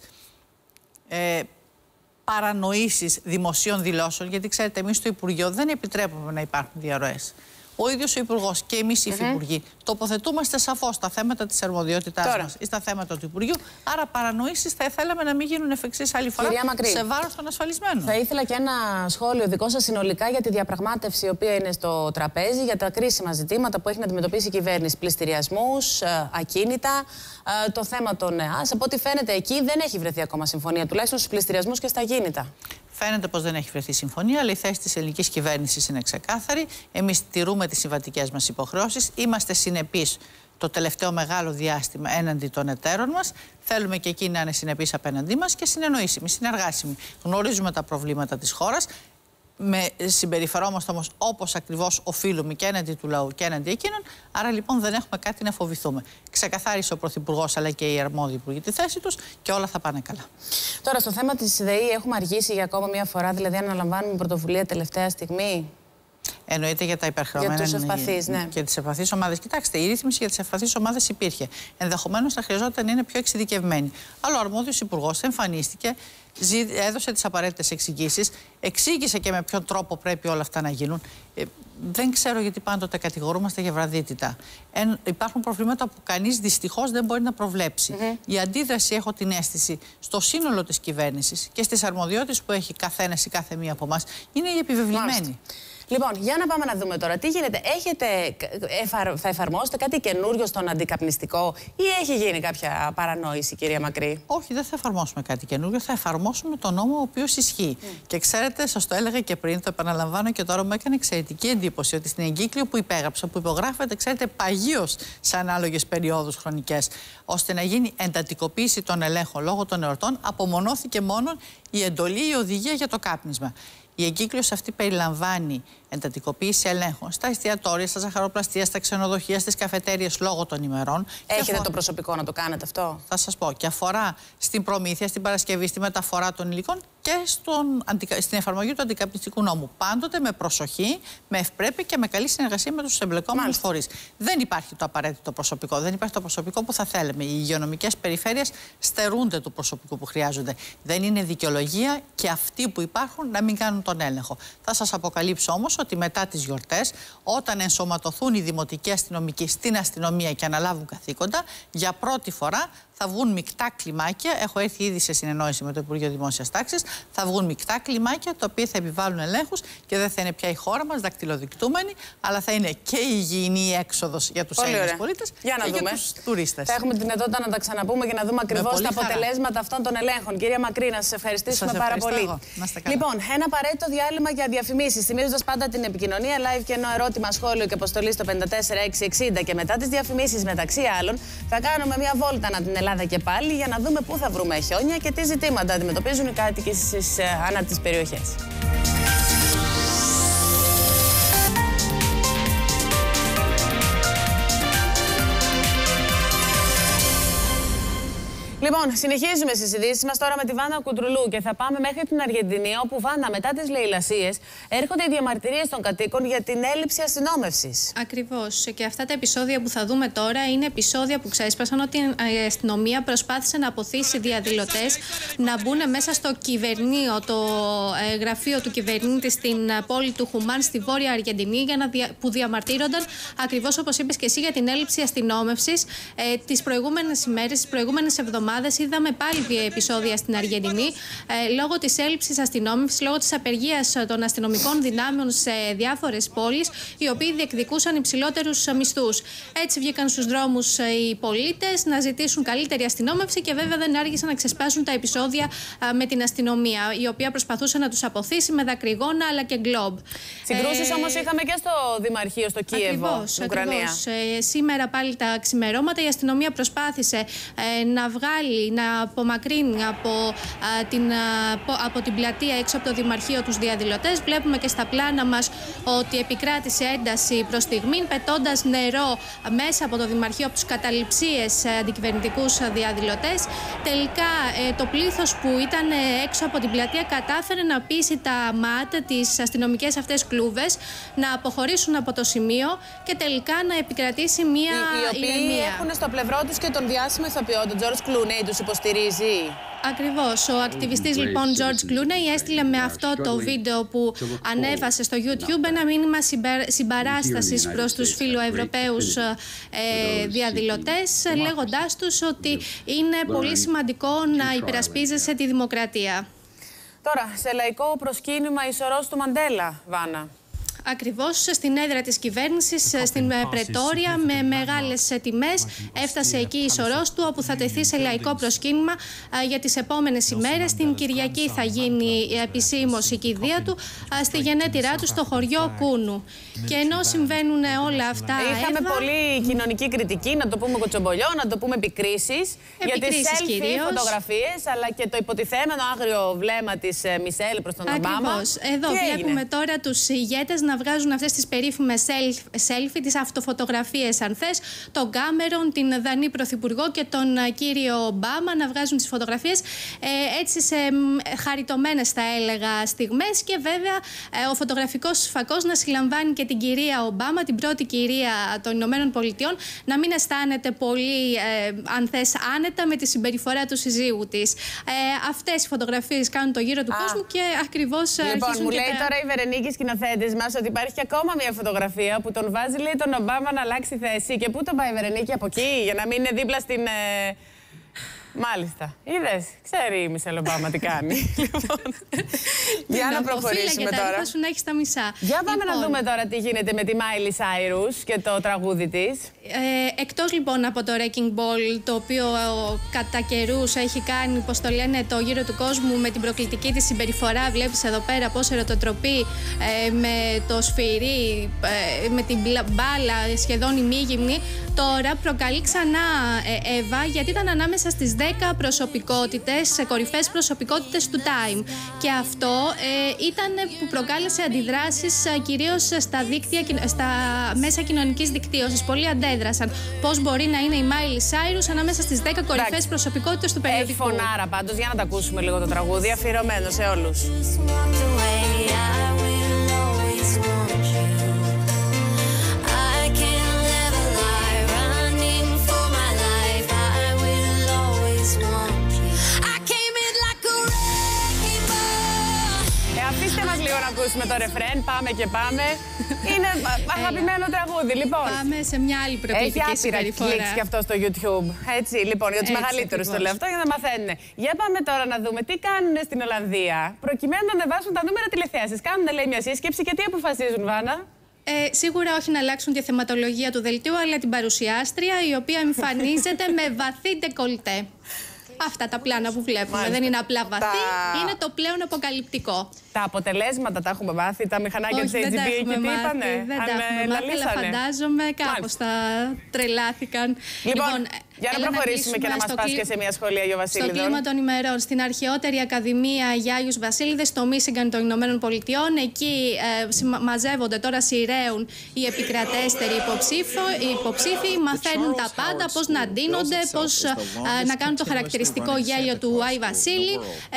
παρανοήσεις δημοσίων δηλώσεων, γιατί ξέρετε, εμείς στο Υπουργείο δεν επιτρέπουμε να υπάρχουν διαρροές. Ο ίδιος ο Υπουργός και εμείς οι υφυπουργοί τοποθετούμαστε σαφώς στα θέματα της αρμοδιότητάς μας ή στα θέματα του Υπουργείου. Άρα, παρανοήσεις θα θέλαμε να μην γίνουν εφ' εξής άλλη φορά σε βάρος των ασφαλισμένων. Θα ήθελα και ένα σχόλιο δικό σας συνολικά για τη διαπραγμάτευση η οποία είναι στο τραπέζι, για τα κρίσιμα ζητήματα που έχει να αντιμετωπίσει η κυβέρνηση. Πληστηριασμούς, ακίνητα, το θέμα των ΕΑΣ. Από ό,τι φαίνεται, εκεί δεν έχει βρεθεί ακόμα συμφωνία, τουλάχιστον στους πληστηριασμούς και στα ακίνητα. Φαίνεται πως δεν έχει βρεθεί συμφωνία, αλλά η θέση της ελληνικής κυβέρνησης είναι ξεκάθαρη. Εμείς τηρούμε τις συμβατικές μας υποχρεώσεις. Είμαστε συνεπείς το τελευταίο μεγάλο διάστημα έναντι των εταίρων μας. Θέλουμε και εκείνοι να είναι συνεπείς απέναντί μας και συνεννοήσιμοι, συνεργάσιμοι. Γνωρίζουμε τα προβλήματα της χώρας. Συμπεριφερόμαστε όμως όπως ακριβώς οφείλουμε και έναντι του λαού και έναντι εκείνων. Άρα λοιπόν δεν έχουμε κάτι να φοβηθούμε. Ξεκαθάρισε ο Πρωθυπουργός αλλά και οι αρμόδιοι υπουργοί τη θέση τους και όλα θα πάνε καλά. Τώρα, στο θέμα της ΔΕΗ έχουμε αργήσει για ακόμα μια φορά, δηλαδή αναλαμβάνουμε πρωτοβουλία τελευταία στιγμή. Εννοείται για τα υπερχρεωμένα. Για τους ευπαθείς, ναι. Και τις ευπαθείς ομάδες. Κοιτάξτε, η ρύθμιση για τις ευπαθείς ομάδες υπήρχε. Ενδεχομένως θα χρειαζόταν να είναι πιο εξειδικευμένη. Αλλά ο αρμόδιος υπουργός εμφανίστηκε, έδωσε τις απαραίτητες εξηγήσεις, εξήγησε και με ποιον τρόπο πρέπει όλα αυτά να γίνουν. Δεν ξέρω γιατί πάντοτε κατηγορούμαστε για βραδύτητα. Υπάρχουν προβλήματα που κανείς δυστυχώς δεν μπορεί να προβλέψει. Η αντίδραση, έχω την αίσθηση, στο σύνολο της κυβέρνησης και στις αρμοδιότητες που έχει καθένας ή κάθε μία από εμάς, είναι η επιβεβλημένη. Λοιπόν, για να πάμε να δούμε τώρα τι γίνεται. Θα εφαρμόσετε κάτι καινούριο στον αντικαπνιστικό ή έχει γίνει κάποια παρανόηση, κυρία Μακρύ? Όχι, δεν θα εφαρμόσουμε κάτι καινούριο. Θα εφαρμόσουμε τον νόμο ο οποίος ισχύει. Και ξέρετε, σας το έλεγα και πριν, το επαναλαμβάνω και τώρα, μου έκανε εξαιρετική εντύπωση ότι στην εγκύκλιο που υπέγραψα, που υπογράφεται, ξέρετε, παγίως σε ανάλογες περιόδους χρονικές, ώστε να γίνει εντατικοποίηση των ελέγχων λόγω των εορτών, απομονώθηκε μόνο η εντολή, η οδηγία για το κάπνισμα. Η εγκύκλιος αυτή περιλαμβάνει εντατικοποίηση ελέγχων στα εστιατόρια, στα ζαχαροπλαστεία, στα ξενοδοχεία, στις καφετέριες λόγω των ημερών. Έχετε το προσωπικό να το κάνετε αυτό? Θα σας πω. Και αφορά στην προμήθεια, στην παρασκευή, στη μεταφορά των υλικών και στην εφαρμογή του αντικαπνιστικού νόμου. Πάντοτε με προσοχή, με ευπρέπεια και με καλή συνεργασία με τους εμπλεκόμενους φορείς. Δεν υπάρχει το απαραίτητο προσωπικό. Δεν υπάρχει το προσωπικό που θα θέλαμε. Οι υγειονομικές περιφέρειες στερούνται του προσωπικού που χρειάζονται. Δεν είναι δικαιολογία και αυτοί που υπάρχουν να μην κάνουν τον έλεγχο. Θα σας αποκαλύψω όμως ότι μετά τις γιορτές, όταν ενσωματωθούν οι δημοτικοί αστυνομικοί στην αστυνομία και αναλάβουν καθήκοντα, για πρώτη φορά θα βγουν μεικτά κλιμάκια. Έχω έρθει ήδη σε συνεννόηση με το Υπουργείο Δημόσιας Τάξης. Θα βγουν μεικτά κλιμάκια τα οποία θα επιβάλλουν ελέγχους και δεν θα είναι πια η χώρα μας δακτυλοδεικτούμενη, αλλά θα είναι και η υγιεινή έξοδος για τους Έλληνες πολίτες και για τους τουρίστες. Θα έχουμε τη δυνατότητα να τα ξαναπούμε και να δούμε ακριβώς τα αποτελέσματα αυτών των ελέγχων. Κυρία Μακρύ, να σας ευχαριστήσουμε πάρα πολύ. Λοιπόν, ένα απαραίτητο διάλειμμα για διαφημίσεις. Θυμίζοντας πάντα την επικοινωνία live και ενώ ερώτημα, σχόλιο και αποστολή στο 54660 και μετά τις διαφημίσεις, μεταξύ άλλων, θα κάνουμε μια βόλτα ανά την Ελλάδα και πάλι για να δούμε πού θα βρούμε χιόνια και τι ζητήματα αντιμετωπίζουν οι κάτοικοι ανά τις περιοχές. Λοιπόν, συνεχίζουμε στις ειδήσεις μας τώρα με τη Βάνα Κουντρουλού και θα πάμε μέχρι την Αργεντινή, όπου Βάνα, μετά τις λαιλασίες, έρχονται οι διαμαρτυρίες των κατοίκων για την έλλειψη αστυνόμευσης. Ακριβώς. Και αυτά τα επεισόδια που θα δούμε τώρα είναι επεισόδια που ξέσπασαν ότι η αστυνομία προσπάθησε να αποθήσει διαδηλωτές να μπουν μέσα στο κυβερνείο, το γραφείο του κυβερνήτη στην πόλη του Χουμάν, στη Βόρεια Αργεντινή, που διαμαρτύρονταν ακριβώς όπως είπες και εσύ για την έλλειψη αστυνόμευσης. Τις προηγούμενες ημέρες, τις προηγούμενες εβδομάδες, είδαμε πάλι επεισόδια στην Αργεντινή λόγω της έλλειψης αστυνόμευσης, λόγω της απεργίας των αστυνομικών δυνάμεων σε διάφορες πόλεις, οι οποίοι διεκδικούσαν υψηλότερους μισθούς. Έτσι βγήκαν στους δρόμους οι πολίτες να ζητήσουν καλύτερη αστυνόμευση και βέβαια δεν άργησαν να ξεσπάσουν τα επεισόδια με την αστυνομία, η οποία προσπαθούσε να τους αποθήσει με δακρυγόνα αλλά και γκλόμπ. Συγκρούσεις όμως είχαμε και στο Δημαρχείο, στο Κίεβο, στην Ουκρανία. Σήμερα πάλι τα ξημερώματα η αστυνομία προσπάθησε να βγάλει, να απομακρύνει από την πλατεία έξω από το Δημαρχείο τους διαδηλωτές. Βλέπουμε και στα πλάνα μας ότι επικράτησε ένταση προς στιγμήν, πετώντας νερό μέσα από το Δημαρχείο από τους καταληψίες αντικυβερνητικούς διαδηλωτές. Τελικά το πλήθος που ήταν έξω από την πλατεία κατάφερε να πείσει τα ΜΑΤ, τις αστυνομικές αυτές κλούβες, να αποχωρήσουν από το σημείο και τελικά να επικρατήσει μία ηρεμία. Οι οποίοι έχουν στο πλευρό τους και τον διάσημο ηθοποιό, τον Τζορτζ Κλούνεϊ, τους υποστηρίζει. Ακριβώς. Ο ακτιβιστής λοιπόν Τζορτζ Κλούνεϊ έστειλε με αυτό το βίντεο που ανέβασε στο YouTube ένα μήνυμα συμπαράστασης προς τους φιλοευρωπαίους διαδηλωτές, λέγοντάς τους ότι είναι πολύ σημαντικό να υπερασπίζεσαι τη δημοκρατία. Τώρα, σε λαϊκό προσκύνημα η σωρός του Μαντέλα, Βάνα. Ακριβώς στην έδρα της κυβέρνησης, στην Πρετόρια, με μεγάλες τιμές. Έφτασε εκεί η σωρός του, όπου θα τεθεί σε λαϊκό προσκύνημα για τις επόμενες ημέρες. Την Κυριακή θα γίνει επισήμως η κηδεία του στη γενέτειρά του στο χωριό Κούνου. Και ενώ συμβαίνουν όλα αυτά. Είχαμε πολύ κοινωνική κριτική, να το πούμε κοτσομπολιό, να το πούμε επικρίσεις για τις selfie φωτογραφίες, αλλά και το υποτιθέμενο άγριο βλέμμα της Μισελ προς τον Ομπάμα. Ακριβώς. Εδώ βλέπουμε τώρα τους ηγέτες να βγάζουν αυτές τις περίφημες selfie, τις αυτοφωτογραφίες αν θες, τον Κάμερον, την Δανή Πρωθυπουργό και τον κύριο Ομπάμα να βγάζουν τις φωτογραφίες έτσι σε χαριτωμένες θα έλεγα στιγμές, και βέβαια ο φωτογραφικός φακός να συλλαμβάνει και την κυρία Ομπάμα, την πρώτη κυρία των Ηνωμένων Πολιτειών, να μην αισθάνεται πολύ αν θες άνετα με τη συμπεριφορά του συζύγου της. Αυτές οι φωτογραφίες κάνουν το γύρο του κόσμου και ακριβώς λοιπόν, μου λέει τώρα η Βερενίκη, σκηνοθέτης μας, ότι υπάρχει και ακόμα μια φωτογραφία που τον βάζει, λέει, τον Ομπάμα να αλλάξει θέση. Και πού τον πάει η Βερενίκη? Από εκεί, για να μην είναι δίπλα στην... Μάλιστα. Είδες, ξέρει η Μισελ Ομπάμα τι κάνει. Για να προχωρήσουμε τώρα. Θα σου να έχεις τα μισά. Για πάμε να δούμε τώρα τι γίνεται με τη Μάιλι Σάιρους και το τραγούδι της. Εκτός λοιπόν από το Wrecking Ball, το οποίο κατά καιρούς έχει κάνει, πώς το λένε, το γύρο του κόσμου με την προκλητική της συμπεριφορά. Βλέπεις εδώ πέρα πώς ερωτοτροπεί με το σφυρί, με την μπάλα σχεδόν ημίγυμνη. Τώρα προκαλεί ξανά Εύα, γιατί ήταν ανάμεσα στις 10 προσωπικότητες, κορυφαίες προσωπικότητες του Time. Και αυτό ήταν που προκάλεσε αντιδράσεις κυρίως στα δίκτυα, στα μέσα κοινωνικής δικτύωσης. Πολλοί αντέδρασαν. Πώς μπορεί να είναι η Μάιλι Σάιρους ανάμεσα στις 10 κορυφαίες προσωπικότητες του περιοδικού? Έχει φωνάρα πάντως, για να τα ακούσουμε λίγο το τραγούδι, αφιερωμένο σε όλους. Αφήστε μας λίγο να ακούσουμε το ρεφρέν, πάμε και πάμε. Είναι αγαπημένο τραγούδι, λοιπόν. Πάμε σε μια άλλη προκλητική συμπεριφορά. Έχει άπειρα και αυτό στο YouTube. Έτσι, λοιπόν, για τους μεγαλύτερους το λέω αυτό, για να μαθαίνουν. Για πάμε τώρα να δούμε τι κάνουν στην Ολλανδία, προκειμένου να ανεβάσουν τα νούμερα τηλεθέασης. Κάνουν, λέει, μια σύσκεψη και τι αποφασίζουν, Βάνα? Σίγουρα όχι να αλλάξουν τη θεματολογία του δελτίου, αλλά την παρουσιάστρια, η οποία εμφανίζεται με βαθύ ντεκολτέ. Αυτά τα πλάνα που βλέπουμε. Μάλιστα. Δεν είναι απλά βαθύ, είναι το πλέον αποκαλυπτικό. Τα αποτελέσματα τα έχουμε μάθει, τα μηχανάκια της HGB εκεί τι είπανε? Δεν τα έχουμε μάθει, αλλά φαντάζομαι κάπως τα τρελάθηκαν. Λοιπόν, για να προχωρήσουμε και να μας πας και σε μια σχολή Αγίου Βασίλειδων. Στο κλίμα των ημερών, στην αρχαιότερη Ακαδημία για Άγιους Βασίλειδες, στο Μίσιγκαν των Ηνωμένων Πολιτειών. Εκεί μαζεύονται τώρα, σειραίουν οι επικρατέστεροι υποψήφοι, μαθαίνουν τα πάντα, πώς να ντύνονται, πώς να κάνουν το χαρακτηριστικό φανταστικό γέλιο του Άι Βασίλη.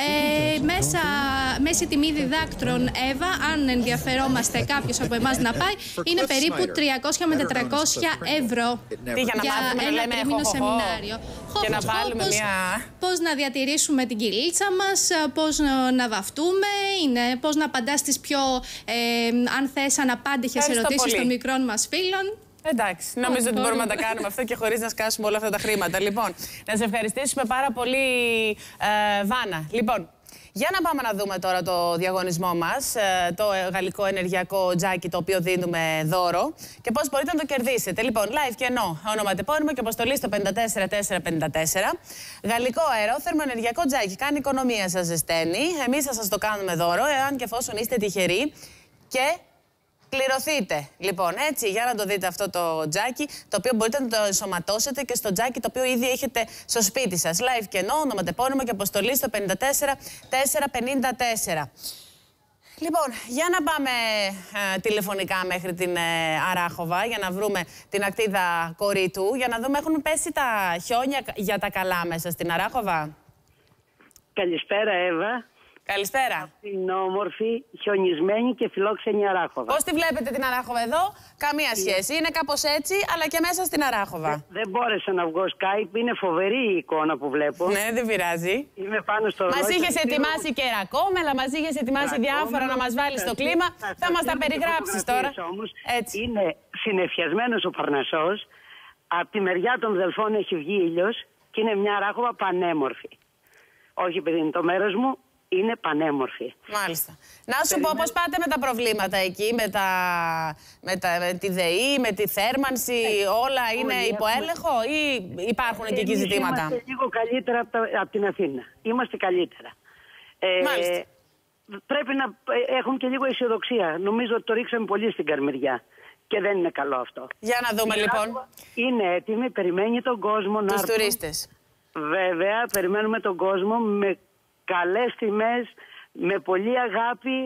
Μέση τιμή διδάκτρων Εύα, αν ενδιαφερόμαστε κάποιος από εμάς να πάει, είναι περίπου 300 με 400 ευρώ για ένα τριμήνο σεμινάριο. Και να βάλουμε πώς να διατηρήσουμε την κυλίτσα μας, πώς να βαφτούμε, πώς να απαντάς στις πιο, αν θες, αναπάντηχες ερωτήσεις των μικρών μας φίλων. Εντάξει, νομίζω ότι μπορούμε να τα κάνουμε αυτό και χωρίς να σκάσουμε όλα αυτά τα χρήματα. Λοιπόν, να σε ευχαριστήσουμε πάρα πολύ, Βάνα. Λοιπόν, για να πάμε να δούμε τώρα το διαγωνισμό μας, το γαλλικό ενεργειακό τζάκι το οποίο δίνουμε δώρο και πώς μπορείτε να το κερδίσετε. Λοιπόν, live και ενώ, ονοματεπώνυμο και αποστολή στο 54454. Γαλλικό αερόθερμο ενεργειακό τζάκι. Κάνει οικονομία, σας ζεσταίνει. Εμείς θα σας το κάνουμε δώρο, εάν και εφόσον είστε τυχεροί και πληρωθείτε. Λοιπόν, έτσι, για να το δείτε αυτό το τζάκι, το οποίο μπορείτε να το ενσωματώσετε και στο τζάκι το οποίο ήδη έχετε στο σπίτι σας. Live και ενώ, ονοματεπώνυμο και αποστολή στο 54454. Λοιπόν, για να πάμε τηλεφωνικά μέχρι την Αράχοβα, για να βρούμε την ακτίδα Κορίτου, για να δούμε, έχουν πέσει τα χιόνια για τα καλά μέσα στην Αράχοβα. Καλησπέρα, Εύα. Καλησπέρα. Την όμορφη, χιονισμένη και φιλόξενη Αράχοβα. Πώς τη βλέπετε την Αράχοβα εδώ? Καμία σχέση. Είναι κάπως έτσι, αλλά και μέσα στην Αράχοβα. Δεν μπόρεσα να βγω Skype. Είναι φοβερή η εικόνα που βλέπω. Ναι, δεν πειράζει. Είμαι πάνω στο Μας είχες ετοιμάσει κερακόμελα, μας είχες ετοιμάσει διάφορα να μας βάλεις στο κλίμα. Θα μας τα περιγράψεις τώρα. Έτσι. Είναι συννεφιασμένος ο Παρνασσός. Από τη μεριά των Δελφών έχει βγει ήλιος και είναι μια Αράχοβα πανέμορφη. Όχι επειδή είναι το μέρος μου. Είναι πανέμορφη. Μάλιστα. Να σου πω πώς πάτε με τα προβλήματα εκεί, με τη ΔΕΗ, με τη θέρμανση, όλα είναι υπό έλεγχο ή υπάρχουν και εκεί ζητήματα? Είμαστε λίγο καλύτερα από την Αθήνα. Είμαστε καλύτερα. Μάλιστα. Πρέπει να έχουν και λίγο αισιοδοξία. Νομίζω ότι το ρίξαμε πολύ στην καρμυριά. Και δεν είναι καλό αυτό. Για να δούμε λοιπόν. Είναι έτοιμη, περιμένει τον κόσμο να έρθει. Τους τουρίστες. Βέβαια, περιμένουμε τον κόσμο με καλές τιμές, με πολλή αγάπη,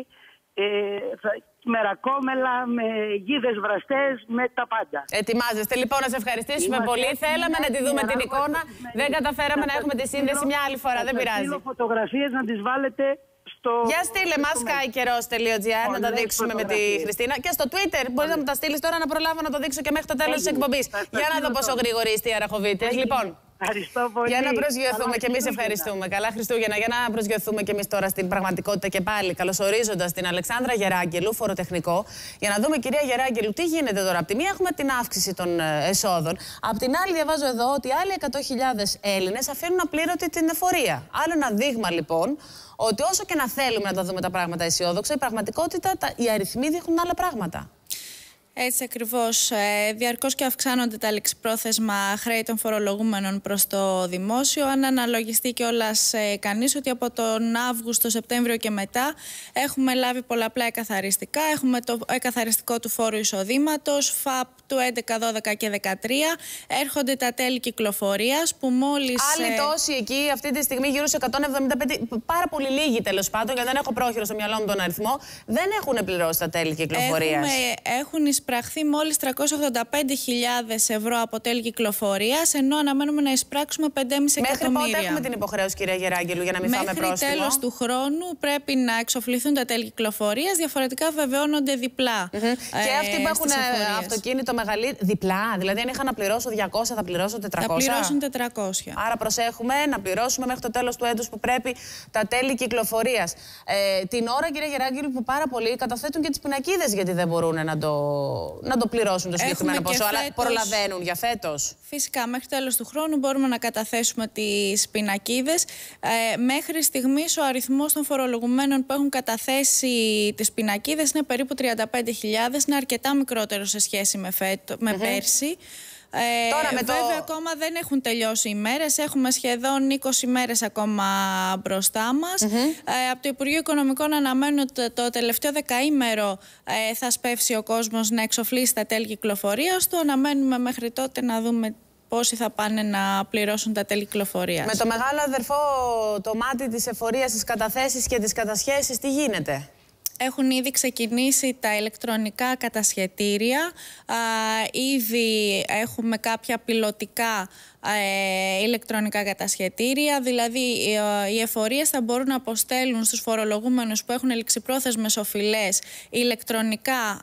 με ρακόμελα, με γίδες βραστές, με τα πάντα. Ετοιμάζεστε λοιπόν, να σε ευχαριστήσουμε πολύ. Θέλαμε να τη δούμε την εικόνα, δεν καταφέραμε να έχουμε τη σύνδεση μια άλλη φορά, δεν πειράζει. Θέλω φωτογραφίες να τις βάλετε στο... Για στείλε μας skykeros.gr να τα δείξουμε με τη Χριστίνα. Και στο Twitter μπορείς να μου τα στείλεις τώρα, να προλάβω να το δείξω και μέχρι το τέλος της εκπομπής. Για να δω πόσο γρήγοροι είστε οι Αραχοβίτες. Λοιπόν. Ευχαριστώ πολύ. Για να προσγειωθούμε και εμείς, ευχαριστούμε. Καλά Χριστούγεννα. Για να προσγειωθούμε και εμείς τώρα στην πραγματικότητα και πάλι, καλωσορίζοντας την Αλεξάνδρα Γεράγγελου, φοροτεχνικό, για να δούμε, κυρία Γεράγγελου, τι γίνεται τώρα. Από τη μία έχουμε την αύξηση των εσόδων. Απ' την άλλη, διαβάζω εδώ ότι άλλοι 100.000 Έλληνες αφήνουν απλήρωτη την εφορία. Άλλο ένα δείγμα λοιπόν ότι όσο και να θέλουμε να τα δούμε τα πράγματα αισιόδοξα, η πραγματικότητα, οι αριθμοί δείχνουν άλλα πράγματα. Έτσι ακριβώς. Διαρκώς και αυξάνονται τα ληξιπρόθεσμα χρέη των φορολογούμενων προς το δημόσιο. Αν αναλογιστεί κιόλας κανείς ότι από τον Αύγουστο, Σεπτέμβριο και μετά έχουμε λάβει πολλαπλά εκαθαριστικά. Έχουμε το εκαθαριστικό του φόρου εισοδήματος, ΦΑΠ του 11, 12 και 13. Έρχονται τα τέλη κυκλοφορίας που μόλις... Άλλοι τόσοι εκεί αυτή τη στιγμή γύρω σε 175, πάρα πολύ λίγοι τέλος πάντων, γιατί δεν έχω πρόχειρο στο μυαλό μου τον αριθμό, δεν έχουν πληρώσει τα τέλη κυκλοφορίας. Έχουν εισπραχθεί μόλις 385.000 ευρώ από τέλη κυκλοφορίας, ενώ αναμένουμε να εισπράξουμε 5,5 εκατομμύρια. Μέχρι πότε έχουμε την υποχρέωση, κυρία Γεράγγελου, για να μην φάμε πρόστιμο? Μέχρι τέλος του χρόνου πρέπει να εξοφληθούν τα τέλη κυκλοφορίας, διαφορετικά βεβαιώνονται διπλά. Και αυτοί που έχουν αυτοκίνητο μεγαλύτερο, διπλά, δηλαδή αν είχα να πληρώσω 200 θα πληρώσω 400. Θα πληρώσουν 400. Άρα προσέχουμε να πληρώσουμε μέχρι το τέλος του έτους που πρέπει τα τέλη κυκλοφορίας. Την ώρα, κυρία Γεράγγελου, που πάρα πολλοί καταθέτουν και τις πινακίδες γιατί δεν μπορούν να το πληρώσουν το συγκεκριμένο ποσό, αλλά προλαβαίνουν για φέτος. Φυσικά, μέχρι τέλος του χρόνου μπορούμε να καταθέσουμε τις πινακίδες. Μέχρι στιγμής ο αριθμός των φορολογουμένων που έχουν καταθέσει τις πινακίδες είναι περίπου 35.000, είναι αρκετά μικρότερο σε σχέση με πέρσι. Βέβαια ακόμα δεν έχουν τελειώσει οι μέρες, έχουμε σχεδόν 20 μέρες ακόμα μπροστά μας. Από το Υπουργείο Οικονομικών αναμένουν ότι το τελευταίο δεκαήμερο θα σπεύσει ο κόσμος να εξοφλήσει τα τέλη κυκλοφορίας του. Αναμένουμε μέχρι τότε να δούμε πόσοι θα πάνε να πληρώσουν τα τέλη κυκλοφορίας. Με το μεγάλο αδερφό το μάτι της εφορίας, τις καταθέσεις και τις κατασχέσεις, τι γίνεται? Έχουν ήδη ξεκινήσει τα ηλεκτρονικά κατασχετήρια. Ήδη έχουμε κάποια πιλωτικά ηλεκτρονικά κατασχετήρια. Δηλαδή οι εφορίες θα μπορούν να αποστέλουν στους φορολογούμενους που έχουν ληξιπρόθεσμες οφειλές ηλεκτρονικά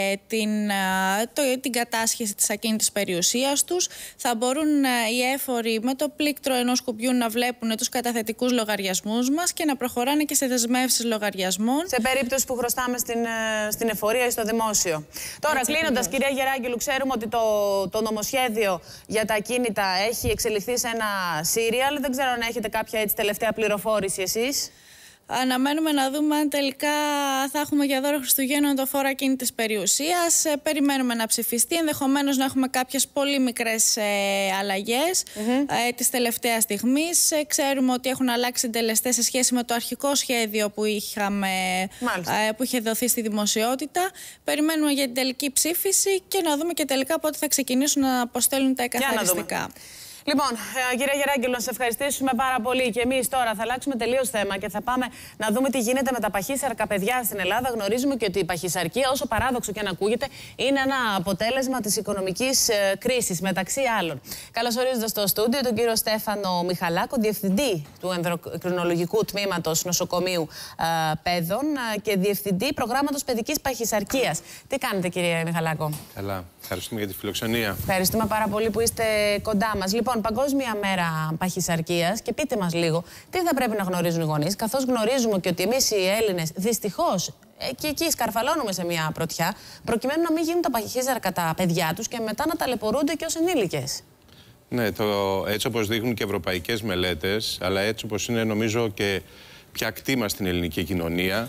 την κατάσχεση της ακίνητης περιουσίας τους. Θα μπορούν οι έφοροι με το πλήκτρο ενός κουμπιού να βλέπουν τους καταθετικούς λογαριασμούς μας και να προχωράνε και σε δεσμεύσεις λογαριασμών. Σε περίπτωση που χρωστάμε στην εφορία ή στο δημόσιο. Τώρα, κλείνοντας, κυρία Γεράγγελου, ξέρουμε ότι το νομοσχέδιο για τα ακίνητα έχει εξελιχθεί σε ένα σύριαλ. Δεν ξέρω αν έχετε κάποια έτσι τελευταία πληροφόρηση εσείς. Αναμένουμε να δούμε αν τελικά θα έχουμε για δώρο Χριστουγέννων το φόρο ακίνητης περιουσίας. Περιμένουμε να ψηφιστεί. Ενδεχομένως να έχουμε κάποιες πολύ μικρές αλλαγές της τελευταίας στιγμής. Ξέρουμε ότι έχουν αλλάξει συντελεστές σε σχέση με το αρχικό σχέδιο που είχε δοθεί στη δημοσιότητα. Περιμένουμε για την τελική ψήφιση και να δούμε και τελικά πότε θα ξεκινήσουν να αποστέλνουν τα εκαθαριστικά. Λοιπόν, κυρία Γεράγγελου, να σε ευχαριστήσουμε πάρα πολύ. Και εμείς τώρα θα αλλάξουμε τελείως θέμα και θα πάμε να δούμε τι γίνεται με τα παχύσαρκα παιδιά στην Ελλάδα. Γνωρίζουμε και ότι η παχυσαρκία, όσο παράδοξο και αν ακούγεται, είναι ένα αποτέλεσμα της οικονομικής κρίσης, μεταξύ άλλων. Καλωσορίζοντας στο στούντιο τον κύριο Στέφανο Μιχαλάκο, διευθυντή του ενδοκρινολογικού τμήματος νοσοκομείου Πέδων και διευθυντή προγράμματος παιδικής παχυσαρκίας. Τι κάνετε, κύριε Μιχαλάκο? Καλά. Ευχαριστούμε για τη φιλοξενία. Ευχαριστούμε πάρα πολύ που είστε κοντά μας. Λοιπόν, Παγκόσμια Μέρα Παχυσαρκίας, και πείτε μας λίγο τι θα πρέπει να γνωρίζουν οι γονείς, καθώς γνωρίζουμε και ότι εμείς οι Έλληνες δυστυχώς και εκεί σκαρφαλώνουμε σε μια πρωτιά, προκειμένου να μην γίνουν τα παχύσαρκα τα παιδιά τους και μετά να ταλαιπωρούνται και ως ενήλικες. Ναι, έτσι όπως δείχνουν και ευρωπαϊκές μελέτες, αλλά έτσι όπως είναι νομίζω και πια κτήμα στην ελληνική κοινωνία,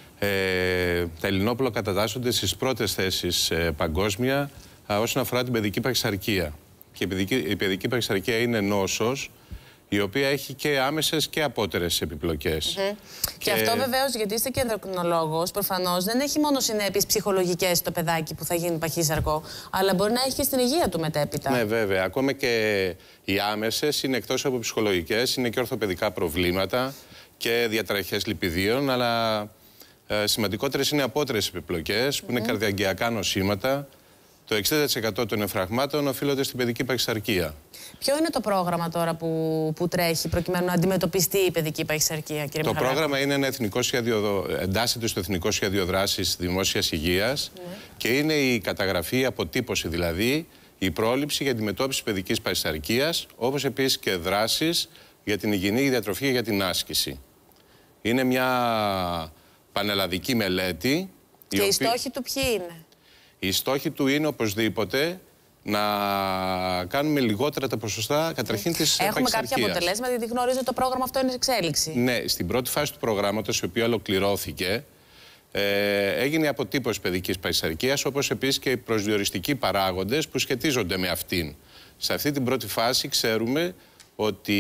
τα Ελληνόπουλα κατατάσσονται στις πρώτες θέσεις παγκόσμια όσον αφορά την παιδική παχυσαρκία. Και η παιδική παχυσαρκία είναι νόσος η οποία έχει και άμεσες και απότερες επιπλοκές. Και αυτό βεβαίως, γιατί είστε και ενδοκρινολόγος, προφανώς δεν έχει μόνο συνέπειες ψυχολογικές στο παιδάκι που θα γίνει παχύσαρκο, αλλά μπορεί να έχει και στην υγεία του μετέπειτα. Ναι, βέβαια. Ακόμα και οι άμεσες είναι εκτός από ψυχολογικές, είναι και ορθοπαιδικά προβλήματα και διαταραχές λιπιδίων, αλλά σημαντικότερες είναι απότερες επιπλοκές, που είναι καρδιαγγειακά νοσήματα. Το 60% των εμφραγμάτων οφείλονται στην παιδική παχυσαρκία. Ποιο είναι το πρόγραμμα τώρα που τρέχει προκειμένου να αντιμετωπιστεί η παιδική παχυσαρκία, κύριε Μιχαλάκο? Το πρόγραμμα είναι ένα εθνικό σχέδιο, εντάσσεται στο Εθνικό Σχέδιο Δράσης Δημόσιας Υγείας και είναι η καταγραφή, η αποτύπωση δηλαδή, η πρόληψη για αντιμετώπιση παιδικής παχυσαρκίας, όπως επίσης και δράσεις για την υγιεινή διατροφή και για την άσκηση. Είναι μια πανελλαδική μελέτη. Και οι στόχοι του ποιοι είναι? Οι στόχοι του είναι οπωσδήποτε να κάνουμε λιγότερα τα ποσοστά καταρχήν της παχυσαρκίας. Έχουμε κάποια αποτελέσματα, γιατί γνωρίζω ότι το πρόγραμμα αυτό είναι σε εξέλιξη. Ναι, στην πρώτη φάση του προγράμματος, η οποία ολοκληρώθηκε, έγινε η αποτύπωση παιδικής παχυσαρκίας, όπως επίσης και οι προσδιοριστικοί παράγοντες που σχετίζονται με αυτήν. Σε αυτή την πρώτη φάση ξέρουμε ότι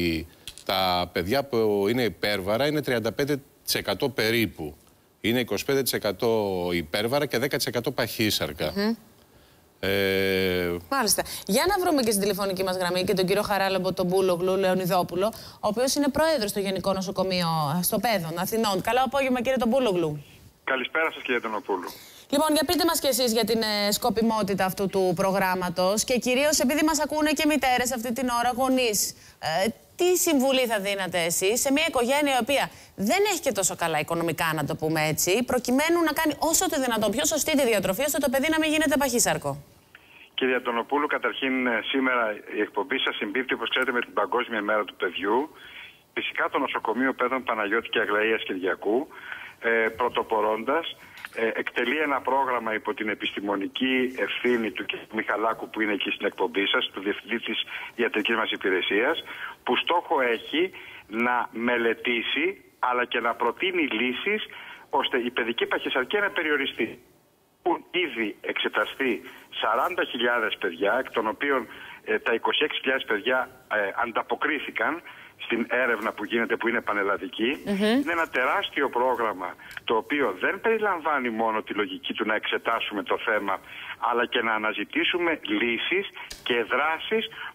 τα παιδιά που είναι υπέρβαρα είναι 35% περίπου. Είναι 25% υπέρβαρα και 10% παχύσαρκα. Μάλιστα. Για να βρούμε και στην τηλεφωνική μας γραμμή και τον κύριο Χαράλαμπο, τον Μπούλογλου Λεωνιδόπουλο, ο οποίος είναι πρόεδρος στο Γενικό Νοσοκομείο στο Πέδων Αθηνών. Καλό απόγευμα, κύριε τον Μπούλογλου. Καλησπέρα σας, κύριε Τονοπούλου. Λοιπόν, για πείτε μας κι εσείς για την σκοπιμότητα αυτού του προγράμματος και κυρίως επειδή μας ακούνε και μητέρες αυτή την ώρα, γονείς. Τι συμβουλή θα δίνατε εσείς σε μια οικογένεια η οποία δεν έχει και τόσο καλά οικονομικά, να το πούμε έτσι, προκειμένου να κάνει όσο το δυνατόν πιο σωστή τη διατροφή, ώστε το παιδί να μην γίνεται παχύσαρκο? Κύριε Αντωνοπούλου, καταρχήν σήμερα η εκπομπή σας συμπίπτει, όπως ξέρετε, με την Παγκόσμια Μέρα του Παιδιού. Φυσικά το Νοσοκομείο Πέδων Παναγιώτη και Αγλαΐας Κυριακού, πρωτοπορώντας, εκτελεί ένα πρόγραμμα υπό την επιστημονική ευθύνη του κ. Μιχαλάκου, που είναι εκεί στην εκπομπή σας, του Διευθυντή της Ιατρικής μας Υπηρεσίας, που στόχο έχει να μελετήσει αλλά και να προτείνει λύσεις ώστε η παιδική παχυσαρκία να περιοριστεί. Έχουν ήδη εξεταστεί 40.000 παιδιά, εκ των οποίων τα 26.000 παιδιά ανταποκρίθηκαν στην έρευνα που γίνεται, που είναι πανελλαδική. Είναι ένα τεράστιο πρόγραμμα, το οποίο δεν περιλαμβάνει μόνο τη λογική του να εξετάσουμε το θέμα, αλλά και να αναζητήσουμε λύσεις και δράσεις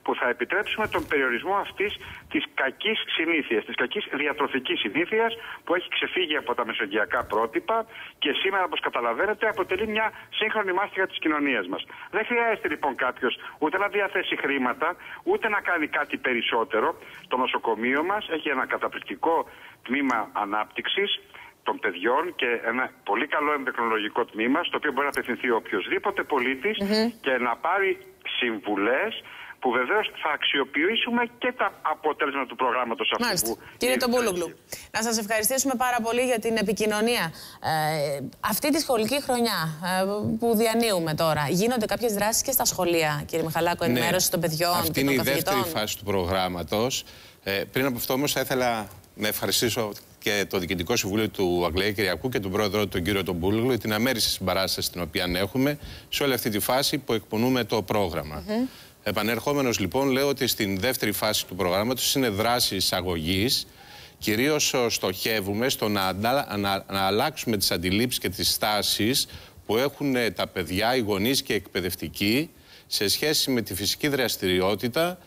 που θα επιτρέψουμε τον περιορισμό αυτής της κακής συνήθειας, της κακής διατροφικής συνήθειας που έχει ξεφύγει από τα μεσογειακά πρότυπα και σήμερα, όπως καταλαβαίνετε, αποτελεί μια σύγχρονη μάστιγα της κοινωνίας μας. Δεν χρειάζεται λοιπόν κάποιος ούτε να διαθέσει χρήματα, ούτε να κάνει κάτι περισσότερο. Το νοσοκομείο μας έχει ένα καταπληκτικό τμήμα ανάπτυξης των παιδιών και ένα πολύ καλό ενδοκρινολογικό τμήμα, στο οποίο μπορεί να απευθυνθεί οποιοσδήποτε πολίτης και να πάρει συμβουλές που βεβαίως θα αξιοποιήσουμε και τα αποτέλεσματα του προγράμματος αυτού. Μάλιστα. Κύριε Τομπούλογλου, να σας ευχαριστήσουμε πάρα πολύ για την επικοινωνία. Αυτή τη σχολική χρονιά που διανύουμε τώρα, γίνονται κάποιες δράσεις και στα σχολεία, κύριε Μιχαλάκο, ενημέρωση των παιδιών και των καθηγητών? Αυτή είναι η δεύτερη φάση του προγράμματος. Πριν από αυτό όμως θα ήθελα να ευχαριστήσω και το Διοικητικό Συμβούλιο του Αγγλαίου Κυριακού και τον πρόεδρο, τον κύριο Τομπούλογλου, για την αμέριστη συμπαράσταση την οποία έχουμε σε όλη αυτή τη φάση που εκπονούμε το πρόγραμμα. Επανερχόμενος λοιπόν, λέω ότι στην δεύτερη φάση του προγράμματος είναι δράση εισαγωγής. Κυρίως στοχεύουμε στο να αλλάξουμε τις αντιλήψεις και τις στάσεις που έχουν τα παιδιά, οι γονείς και οι εκπαιδευτικοί σε σχέση με τη φυσική δραστηριότητα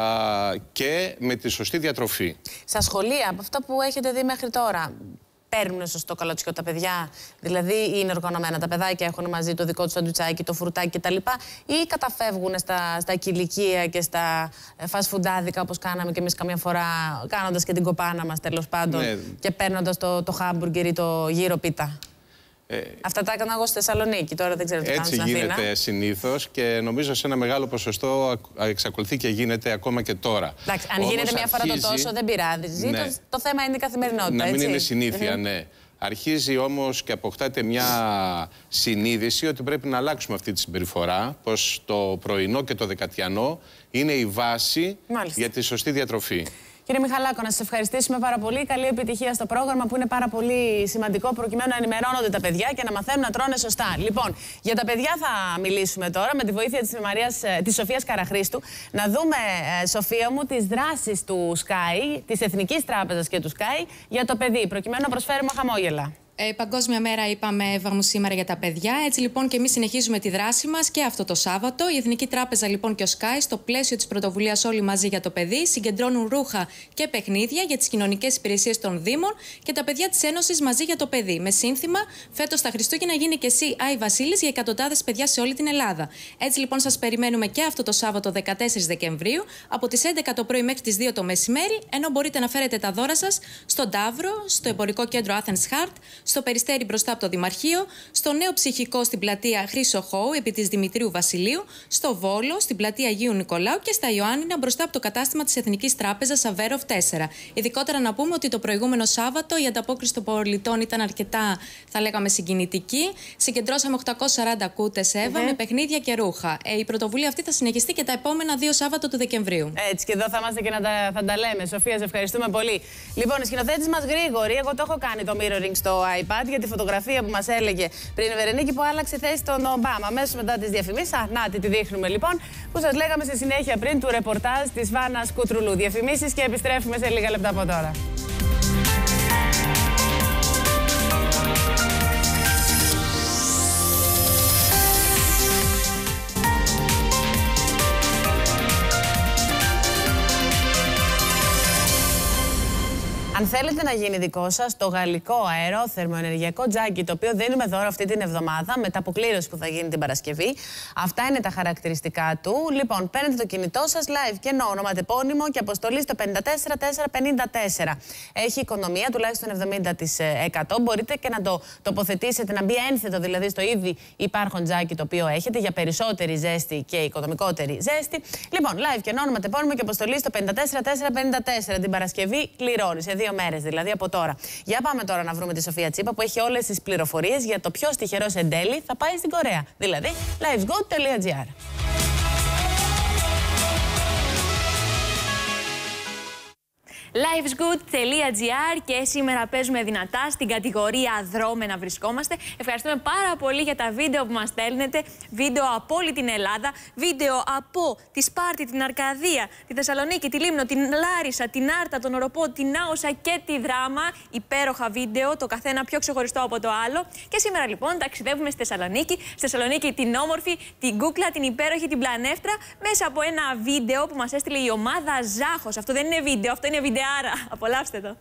και με τη σωστή διατροφή. Στα σχολεία, από αυτά που έχετε δει μέχρι τώρα, παίρνουν σωστό καλοτσιό τα παιδιά? Δηλαδή, είναι οργανωμένα τα παιδάκια, έχουν μαζί το δικό του σαντουιτσάκι, το φρουτάκι κτλ. Ή καταφεύγουν στα κηλικεία και στα φασφουντάδικα, όπως κάναμε και εμείς καμιά φορά, κάνοντας και την κοπάνα μας τέλος πάντων, και παίρνοντας το χάμπουργκερ ή το γύρο πίτα? Αυτά τα έκανα εγώ στη Θεσσαλονίκη, τώρα δεν ξέρω τι κάνω στην Αθήνα. Έτσι γίνεται συνήθως και νομίζω σε ένα μεγάλο ποσοστό εξακολουθεί και γίνεται ακόμα και τώρα. Εντάξει, αν γίνεται μια φορά το τόσο δεν πειράζει. Ναι. Το θέμα είναι η καθημερινότητα. Να μην είναι συνήθεια, ναι. Αρχίζει όμως και αποκτάται μια συνείδηση ότι πρέπει να αλλάξουμε αυτή τη συμπεριφορά, πως το πρωινό και το δεκατιανό είναι η βάση για τη σωστή διατροφή. Κύριε Μιχαλάκο, να σας ευχαριστήσουμε πάρα πολύ. Καλή επιτυχία στο πρόγραμμα που είναι πάρα πολύ σημαντικό προκειμένου να ενημερώνονται τα παιδιά και να μαθαίνουν να τρώνε σωστά. Λοιπόν, για τα παιδιά θα μιλήσουμε τώρα με τη βοήθεια της Σοφίας Καραχρήστου. Να δούμε, Σοφία μου, τις δράσεις του Sky, της Εθνικής Τράπεζας και του Sky για το παιδί, προκειμένου να προσφέρουμε χαμόγελα. Παγκόσμια μέρα, είπαμε, Εύα μου, σήμερα για τα παιδιά. Έτσι λοιπόν και εμείς συνεχίζουμε τη δράση μας και αυτό το Σάββατο. Η Εθνική Τράπεζα λοιπόν και ο Sky, στο πλαίσιο της πρωτοβουλίας Όλοι μαζί για το παιδί, συγκεντρώνουν ρούχα και παιχνίδια για τις κοινωνικές υπηρεσίες των Δήμων και τα παιδιά της Ένωσης μαζί για το παιδί. Με σύνθημα φέτος τα Χριστούγεννα γίνει και εσύ Άι Βασίλης για εκατοντάδες παιδιά σε όλη την Ελλάδα. Έτσι λοιπόν σας περιμένουμε και αυτό το Σάββατο 14 Δεκεμβρίου από τις 11 το πρωί μέχρι τις 2 το μεσημέρι, ενώ μπορείτε να φέρετε τα δώρα σας στον Ταύρο, στο εμπορικό κέντρο Athens Heart, στο Περιστέρι μπροστά από το Δημαρχείο, στο Νέο Ψυχικό στην πλατεία Χρύσο Χώου επί της Δημητρίου Βασιλείου, στο Βόλο, στην πλατεία Αγίου Νικολάου και στα Ιωάννινα μπροστά από το κατάστημα της Εθνικής Τράπεζας Αβέροφ 4. Ειδικότερα να πούμε ότι το προηγούμενο Σάββατο η ανταπόκριση των πολιτών ήταν αρκετά, θα λέγαμε, συγκινητική. Συγκεντρώσαμε 840 κούτες, Εύα, με παιχνίδια και ρούχα. Η πρωτοβουλία αυτή θα συνεχιστεί και τα επόμενα 2 Σάββατο του Δεκεμβρίου. Έτσι, και εδώ θα είμαστε και θα τα λέμε. Σοφία, σε ευχαριστούμε πολύ. Λοιπόν, η σκηνοθέτης μας Γρήγορη, εγώ το έχω κάνει το mirroring στο iPad για τη φωτογραφία που μας έλεγε πριν η Βερενίκη που άλλαξε θέση τον Ομπάμα. Αμέσως μετά τις διαφημίσεις. Να τη δείχνουμε λοιπόν, που σας λέγαμε στη συνέχεια πριν του ρεπορτάζ της Βάνας Κουτρουλού. Διαφημίσεις και επιστρέφουμε σε λίγα λεπτά από τώρα. Αν θέλετε να γίνει δικό σας το γαλλικό αερόθερμο ενεργειακό τζάκι, το οποίο δίνουμε δώρο αυτή την εβδομάδα με τα αποκλήρωση που θα γίνει την Παρασκευή. Αυτά είναι τα χαρακτηριστικά του. Λοιπόν, παίρνετε το κινητό σας, live και ονοματεπώνυμο και αποστολή στο 54454. Έχει οικονομία τουλάχιστον 70%. Μπορείτε και να το τοποθετήσετε, να μπει ένθετο δηλαδή στο ήδη υπάρχον τζάκι το οποίο έχετε για περισσότερη ζέστη και οικονομικότερη ζέστη. Λοιπόν, live και ονοματεπώνυμο και αποστολή στο 54454. Την Παρασκευή κληρώνει. 2 μέρες δηλαδή από τώρα. Για πάμε τώρα να βρούμε τη Σοφία Τσίπα που έχει όλες τις πληροφορίες για το ποιος τυχερός εν τέλει θα πάει στην Κορέα. Δηλαδή, livesgood.gr. livesgood.gr και σήμερα παίζουμε δυνατά στην κατηγορία δρόμενα βρισκόμαστε. Ευχαριστούμε πάρα πολύ για τα βίντεο που μας στέλνετε. Βίντεο από όλη την Ελλάδα, βίντεο από τη Σπάρτη, την Αρκαδία, τη Θεσσαλονίκη, τη Λίμνο, την Λάρισα, την Άρτα, τον Οροπό, την Άουσα και τη Δράμα. Υπέροχα βίντεο, το καθένα πιο ξεχωριστό από το άλλο. Και σήμερα λοιπόν ταξιδεύουμε στη Θεσσαλονίκη. Στη Θεσσαλονίκη την όμορφη, την κούκλα, την υπέροχη, την πλανεύτρα, μέσα από ένα βίντεο που μας έστειλε η ομάδα Ζάχος. Αυτό δεν είναι βίντεο, αυτό είναι βιντεάρα. Απολαύστε το.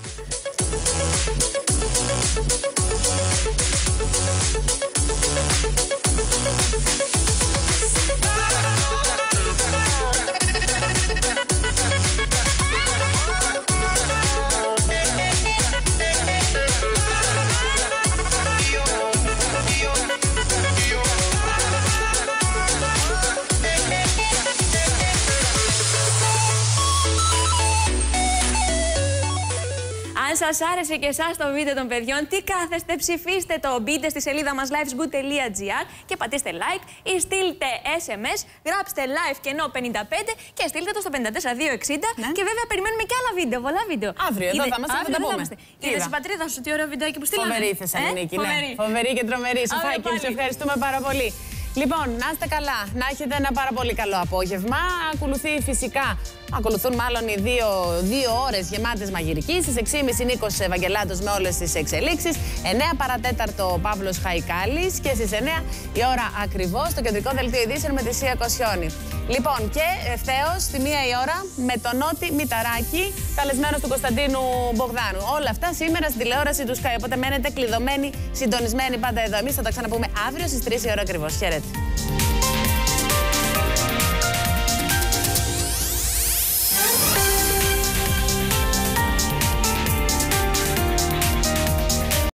Αν σας άρεσε και εσάς το βίντεο των παιδιών, τι κάθεστε, ψηφίστε το, μπείτε στη σελίδα μας livesgood.gr και πατήστε like ή στείλτε SMS, γράψτε live κενό 55 και στείλτε το στο 54260 και βέβαια περιμένουμε και άλλα βίντεο, πολλά βίντεο. Αύριο εδώ θα είμαστε, θα τα πούμε. Είδες η πατρίδα σου, τι ωραίο βιντεάκι που στείλαμε. Φοβερή Θεσσαλονίκη, ναι. Φοβερή και τρομερή. Σοφάκη, σε ευχαριστούμε πάρα πολύ. Λοιπόν, να είστε καλά, να έχετε ένα πάρα πολύ καλό απόγευμα. Ακολουθούν μάλλον οι δύο ώρες γεμάτες μαγειρικής. Στις 6.30 Νίκος Ευαγγελάτος με όλες τις εξελίξεις. 9 παρατέταρτο Παύλος Χαϊκάλης και στις 9 η ώρα ακριβώς στο κεντρικό δελτίο ειδήσεων με τη Σία Κοσιόνη. Λοιπόν, και ευθέως στη 1 η ώρα με τον Νότι Μηταράκη, καλεσμένος του Κωνσταντίνου Μπογδάνου. Όλα αυτά σήμερα στην τηλεόραση του Sky. Οπότε μένετε κλειδωμένοι, συντονισμένοι πάντα εδώ. Εμείς θα τα ξαναπούμε αύριο στις 3 η ώρα ακριβώς. Χαίρετε.